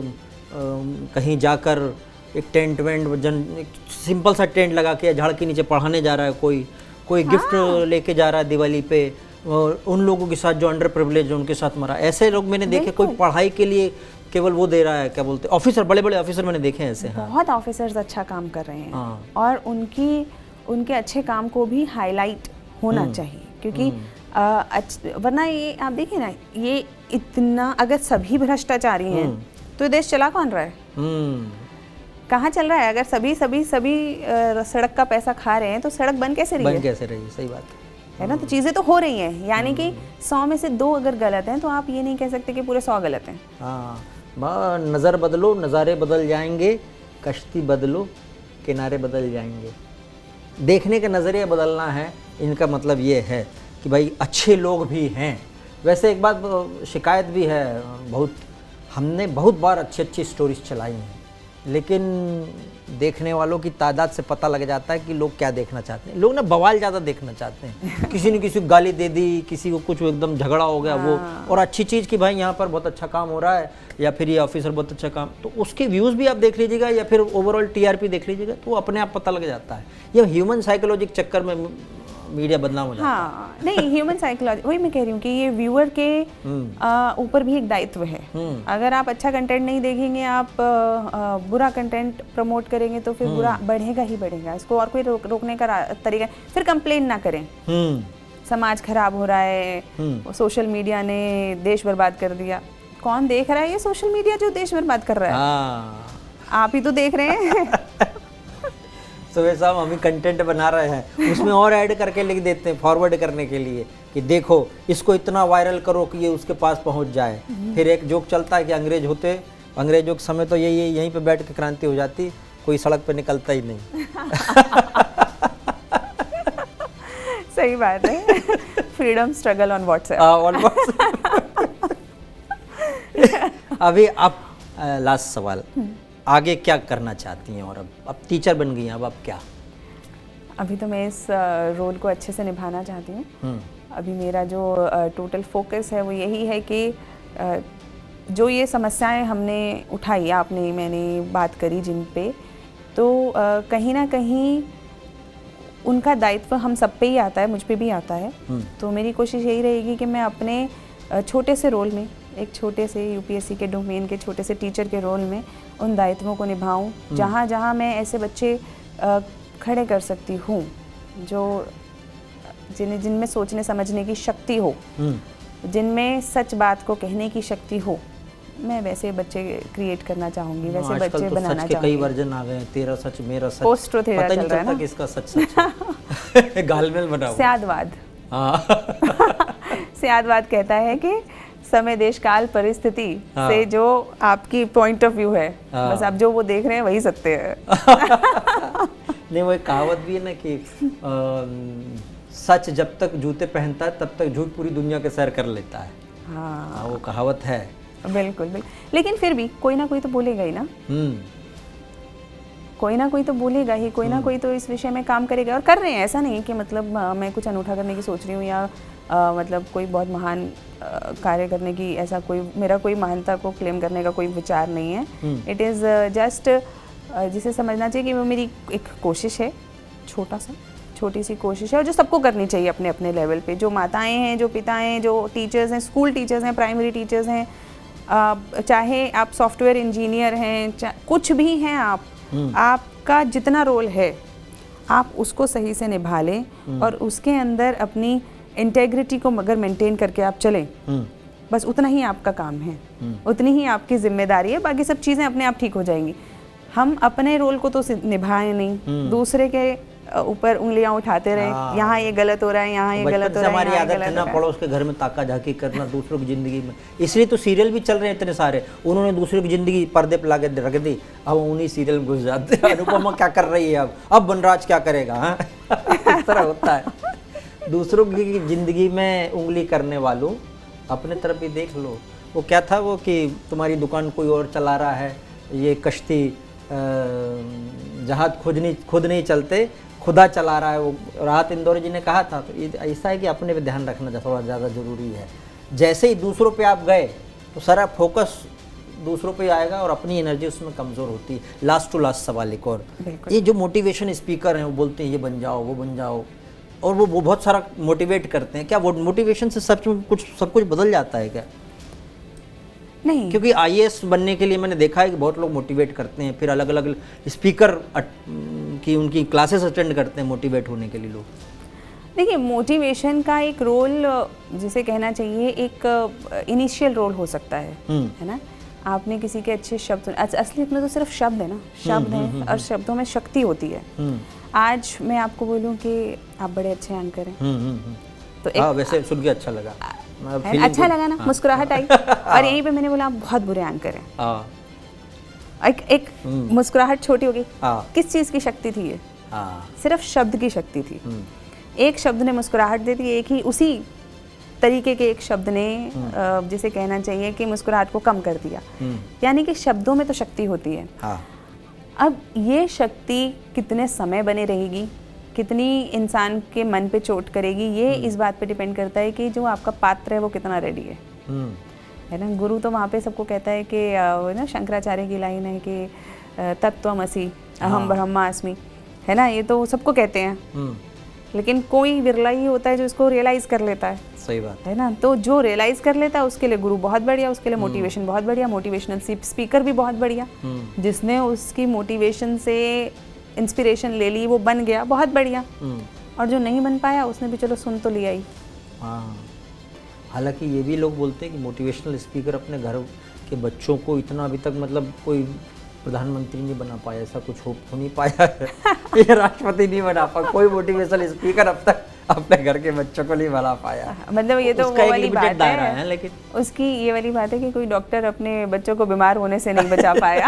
A: कहीं जाकर एक टेंट वेंट, एक सिंपल सा टेंट लगा के झाड़ के नीचे पढ़ाने जा रहा है, कोई गिफ्ट लेके जा रहा है दिवाली पे, और उन लोगों के साथ जो अंडर प्रिविलेज उनके साथ मरा। ऐसे लोग मैंने देखे, कोई पढ़ाई के लिए केवल वो दे रहा है, क्या बोलते हैं, ऑफिसर, बड़े बड़े ऑफिसर मैंने देखे हैं ऐसे।
B: बहुत ऑफिसर्स अच्छा काम कर रहे हैं और उनके अच्छे काम को भी हाईलाइट होना चाहिए, क्योंकि वरना ये आप देखिए ना, ये इतना अगर सभी भ्रष्टाचारी हैं तो देश चला कौन रहा है? कहाँ चल रहा है? अगर सभी सड़क का पैसा खा रहे हैं तो सड़क बन कैसे रही है?
A: सही बात
B: है ना। तो चीज़ें तो हो रही हैं, यानी कि 100 में से 2 अगर गलत हैं तो आप ये नहीं कह सकते कि पूरे 100 गलत हैं।
A: हाँ, नज़र बदलो नज़ारे बदल जाएंगे, कश्ती बदलो किनारे बदल जाएंगे। देखने का नज़रिया बदलना है, इनका मतलब ये है कि भाई अच्छे लोग भी हैं। वैसे एक बात शिकायत भी है, हमने बहुत बार अच्छी स्टोरीज चलाई हैं, लेकिन देखने वालों की तादाद से पता लग जाता है कि लोग क्या देखना चाहते हैं। लोग ना बवाल ज़्यादा देखना चाहते हैं। किसी ने किसी को गाली दे दी, किसी को कुछ एकदम झगड़ा हो गया वो, और अच्छी चीज़ कि भाई यहाँ पर बहुत अच्छा काम हो रहा है या फिर ये ऑफिसर बहुत अच्छा काम, तो उसके व्यूज़ भी आप देख लीजिएगा या फिर ओवरऑल TRP देख लीजिएगा, तो वो अपने आप पता लग जाता है। ये ह्यूमन साइकोलॉजी के चक्कर में मीडिया बदनाम हो जाता है।
B: हाँ, नहीं, ह्यूमन साइकोलॉजी, वही मैं कह रही हूँ कि ये व्यूअर के ऊपर भी एक दायित्व है। अगर आप अच्छा कंटेंट नहीं देखेंगे, आप बुरा कंटेंट प्रमोट करेंगे तो फिर बुरा बढ़ेगा ही बढ़ेगा। इसको और कोई रोकने का तरीका, फिर कंप्लेन ना करें समाज खराब हो रहा है, सोशल मीडिया ने देश बर्बाद कर दिया। कौन देख रहा है ये सोशल मीडिया जो देश बर्बाद कर रहा है? आप ही तो देख रहे हैं।
A: तो वैसा हम ही कंटेंट बना रहे हैं, उसमें और ऐड करके लिख देते हैं फॉरवर्ड करने के लिए कि देखो इसको इतना वायरल करो कि ये उसके पास पहुंच जाए। फिर एक जोक चलता है कि अंग्रेजों के समय तो यहीं पे बैठ के क्रांति हो जाती, कोई सड़क पे निकलता ही नहीं।
B: सही बात है। Freedom struggle on WhatsApp.
A: अभी आप लास्ट सवाल, आगे क्या करना चाहती हैं? और अब टीचर बन गई हैं, अब क्या?
B: अभी तो मैं इस रोल को अच्छे से निभाना चाहती हूँ। अभी मेरा जो टोटल फोकस है वो यही है कि जो ये समस्याएं हमने उठाई, आपने मैंने बात करी जिन पे, तो कहीं ना कहीं उनका दायित्व हम सब पे ही आता है, मुझ पे भी आता है। तो मेरी कोशिश यही रहेगी कि मैं अपने छोटे से रोल में, एक छोटे से UPSC के डोमेन के छोटे से टीचर के रोल में उन दायित्वों को निभाऊं, जहाँ जहाँ मैं ऐसे बच्चे खड़े कर सकती हूँ जो जिनमें सोचने समझने की शक्ति हो, जिनमें सच बात को कहने की शक्ति हो, मैं वैसे बच्चे क्रिएट करना चाहूँगी, वैसे बच्चे बनाना चाहूँगी।
A: कई वर्जन आ गए, तेरा सच मेरा सच,
B: पोस्टो थेरा चल रहा है ना,
A: किसका सच है। गालमेल बना हुआ।
B: स्यादवाद। स्यादवाद कहता है कि समय देश काल परिस्थिति से जो आपकी पॉइंट ऑफ व्यू है, बस आप जो वो देख रहे हैं वही सत्य है।
A: नहीं, वो एक कहावत भी है ना कि सच जब तक जूते पहनता है तब तक झूठ पूरी दुनिया के सैर कर लेता है। हाँ, वो कहावत है।
B: बिल्कुल बिल्कुल, लेकिन फिर भी कोई ना कोई तो बोलेगा ही ना। कोई ना कोई तो बोलेगा ही, कोई ना कोई तो इस विषय में काम करेगा, और कर रहे हैं। ऐसा नहीं कि मतलब मैं कुछ अनूठा करने की सोच रही हूँ या मतलब कोई बहुत महान कार्य करने की, ऐसा मेरा कोई महानता को क्लेम करने का कोई विचार नहीं है। इट इज़ जस्ट जिसे समझना चाहिए कि वो मेरी एक कोशिश है, छोटी सी कोशिश है, और जो सबको करनी चाहिए अपने अपने लेवल पे। जो माताएं हैं, जो पिताएं हैं, जो टीचर्स हैं, स्कूल टीचर्स हैं, प्राइमरी टीचर्स हैं, चाहे आप सॉफ्टवेयर इंजीनियर हैं, कुछ भी हैं आपका जितना रोल है आप उसको सही से निभा लें, और उसके अंदर अपनी इंटेग्रिटी को मगर मेंटेन करके आप चलें, बस उतना ही आपका काम है, उतनी ही आपकी जिम्मेदारी है। बाकी सब चीज़ें अपने आप ठीक हो जाएंगी। हम अपने रोल को तो निभाएं नहीं, दूसरे के ऊपर उंगलियां उठाते रहे, यहाँ ये गलत हो रहा है, यहाँ ये गलत हो रहा है।
A: हमारी आदत है ना पड़ोस के घर में ताका झाकी करना दूसरों की जिंदगी में, इसलिए तो सीरियल भी चल रहे हैं इतने सारे। उन्होंने दूसरों की जिंदगी पर्दे पर लाके रख दी, अब उन्हीं सीरियल में घुस जाते हैं। अनुपमा क्या कर रही है, अब बनराज क्या करेगा, इस तरह होता है। दूसरों की ज़िंदगी में उंगली करने वालों, अपने तरफ भी देख लो। वो क्या था वो कि तुम्हारी दुकान कोई और चला रहा है, ये कश्ती जहाज खुद नहीं चलते, खुदा चला रहा है। वो राहत इंदौरी जी ने कहा था। तो ये ऐसा है कि अपने पे ध्यान रखना थोड़ा ज़्यादा ज़रूरी है। जैसे ही दूसरों पे आप गए तो सारा फोकस दूसरों पे आएगा और अपनी एनर्जी उसमें कमज़ोर होती है। लास्ट टू लास्ट सवाल एक और, ये जो मोटिवेशन स्पीकर हैं वो बोलते हैं ये बन जाओ वो बन जाओ, और वो बहुत सारा मोटिवेट करते हैं, क्या वो मोटिवेशन से सब कुछ बदल जाता है क्या?
B: नहीं,
A: क्योंकि IAS बनने के लिए मैंने देखा है कि बहुत लोग मोटिवेट करते हैं, फिर अलग अलग स्पीकर की उनकी क्लासेस अटेंड करते हैं मोटिवेट होने के लिए लोग।
B: देखिए, मोटिवेशन का एक रोल जिसे कहना चाहिए एक इनिशियल रोल हो सकता है ना। आपने किसी के अच्छे शब्द, असलियत में तो सिर्फ शब्द है ना, शब्द हैं और शब्दों में शक्ति होती है। आज मैं आपको बोलूं कि आप बड़े अच्छे एंकर हैं, तो एक
A: वैसे सुन के अच्छा लगा,
B: अच्छा लगा ना, मुस्कुराहट आई और यहीं पे मैंने बोला आप बहुत बुरे एंकर हैं। एक मुस्कुराहट छोटी हो गई। किस चीज़ की शक्ति थी ये? सिर्फ शब्द की शक्ति थी। एक शब्द ने मुस्कुराहट दे दी, एक ही उसी तरीके के एक शब्द ने जिसे कहना चाहिए कि मुस्कुराहट को कम कर दिया। यानी कि शब्दों में तो शक्ति होती है। अब ये शक्ति कितने समय बने रहेगी, कितनी इंसान के मन पे चोट करेगी, ये इस बात पे डिपेंड करता है कि जो आपका पात्र है वो कितना रेडी है ना। गुरु तो वहाँ पे सबको कहता है कि ना, शंकराचार्य की लाइन है कि तत्त्वमसि अहम ब्रह्मास्मि, है ना, ये तो सबको कहते हैं, लेकिन कोई विरला ही होता है जो इसको रियलाइज कर लेता है।
A: सही बात
B: है ना। तो जो रियलाइज कर लेता है उसके लिए गुरु बहुत बढ़िया, उसके लिए मोटिवेशन बहुत बढ़िया, मोटिवेशनल स्पीकर भी बहुत बढ़िया। जिसने उसकी मोटिवेशन से इंस्पिरेशन ले ली वो बन गया, बहुत बढ़िया। और जो नहीं बन पाया उसने भी चलो सुन तो लिया ही।
A: हालांकि ये भी लोग बोलते हैं कि मोटिवेशनल स्पीकर अपने घर के बच्चों को इतना अभी तक मतलब कोई प्रधानमंत्री नहीं बना पाया, ऐसा कुछ हो नहीं पाया है। ये राष्ट्रपति नहीं बना पाया, कोई मोटिवेशनल स्पीकर अब तक अपने घर के बच्चों को नहीं बना पाया।
B: मतलब ये तो वो वाली बात है,
A: लेकिन
B: उसकी ये वाली बात है कि कोई डॉक्टर अपने बच्चों को बीमार होने से नहीं बचा पाया।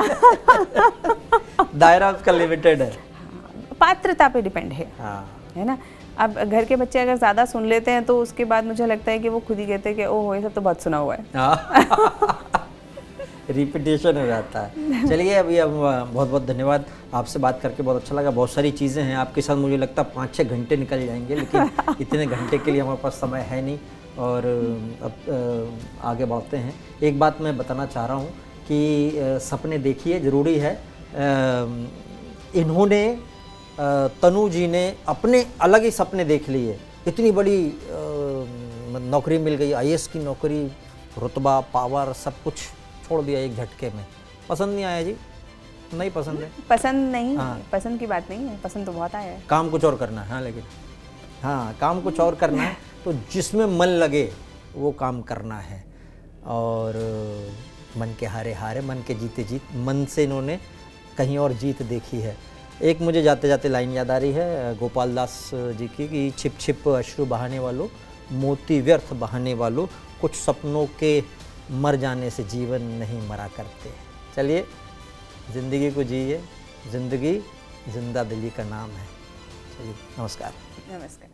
A: दायरा उसका लिमिटेड है,
B: पात्रता पे डिपेंड है ना। अब घर के बच्चे अगर ज़्यादा सुन लेते हैं तो उसके बाद मुझे लगता है कि वो खुद ही कहते हैं कि ओह ये सब तो बहुत सुना हुआ है।
A: रिपीटेशन हो जाता है। चलिए, अभी अब बहुत बहुत धन्यवाद, आपसे बात करके बहुत अच्छा लगा। बहुत सारी चीज़ें हैं आपके साथ, मुझे लगता है 5-6 घंटे निकल जाएंगे, लेकिन इतने घंटे के लिए हमारे पास समय है नहीं। और अब आगे बढ़ते हैं। एक बात मैं बताना चाह रहा हूँ कि सपने देखिए, ज़रूरी है। इन्होंने तनु जी ने अपने अलग ही सपने देख लिए। इतनी बड़ी नौकरी मिल गई, IAS की नौकरी, रुतबा, पावर, सब कुछ छोड़ दिया एक झटके में। पसंद नहीं आया जी? नहीं पसंद है?
B: पसंद नहीं, पसंद की बात नहीं है, पसंद तो बहुत आया है।
A: काम कुछ और करना है। लेकिन काम कुछ और करना है, तो जिसमें मन लगे वो काम करना है। और मन के हारे हारे, मन के जीते जीत, मन से इन्होंने कहीं और जीत देखी है। एक मुझे जाते जाते लाइन याद आ रही है गोपाल दास जी की कि छिप छिप अश्रु बहाने वालों, मोती व्यर्थ बहाने वालों, कुछ सपनों के मर जाने से जीवन नहीं मरा करते। चलिए, ज़िंदगी को जिए, ज़िंदगी जिंदा दिली का नाम है। चलिए, नमस्कार।
B: नमस्कार।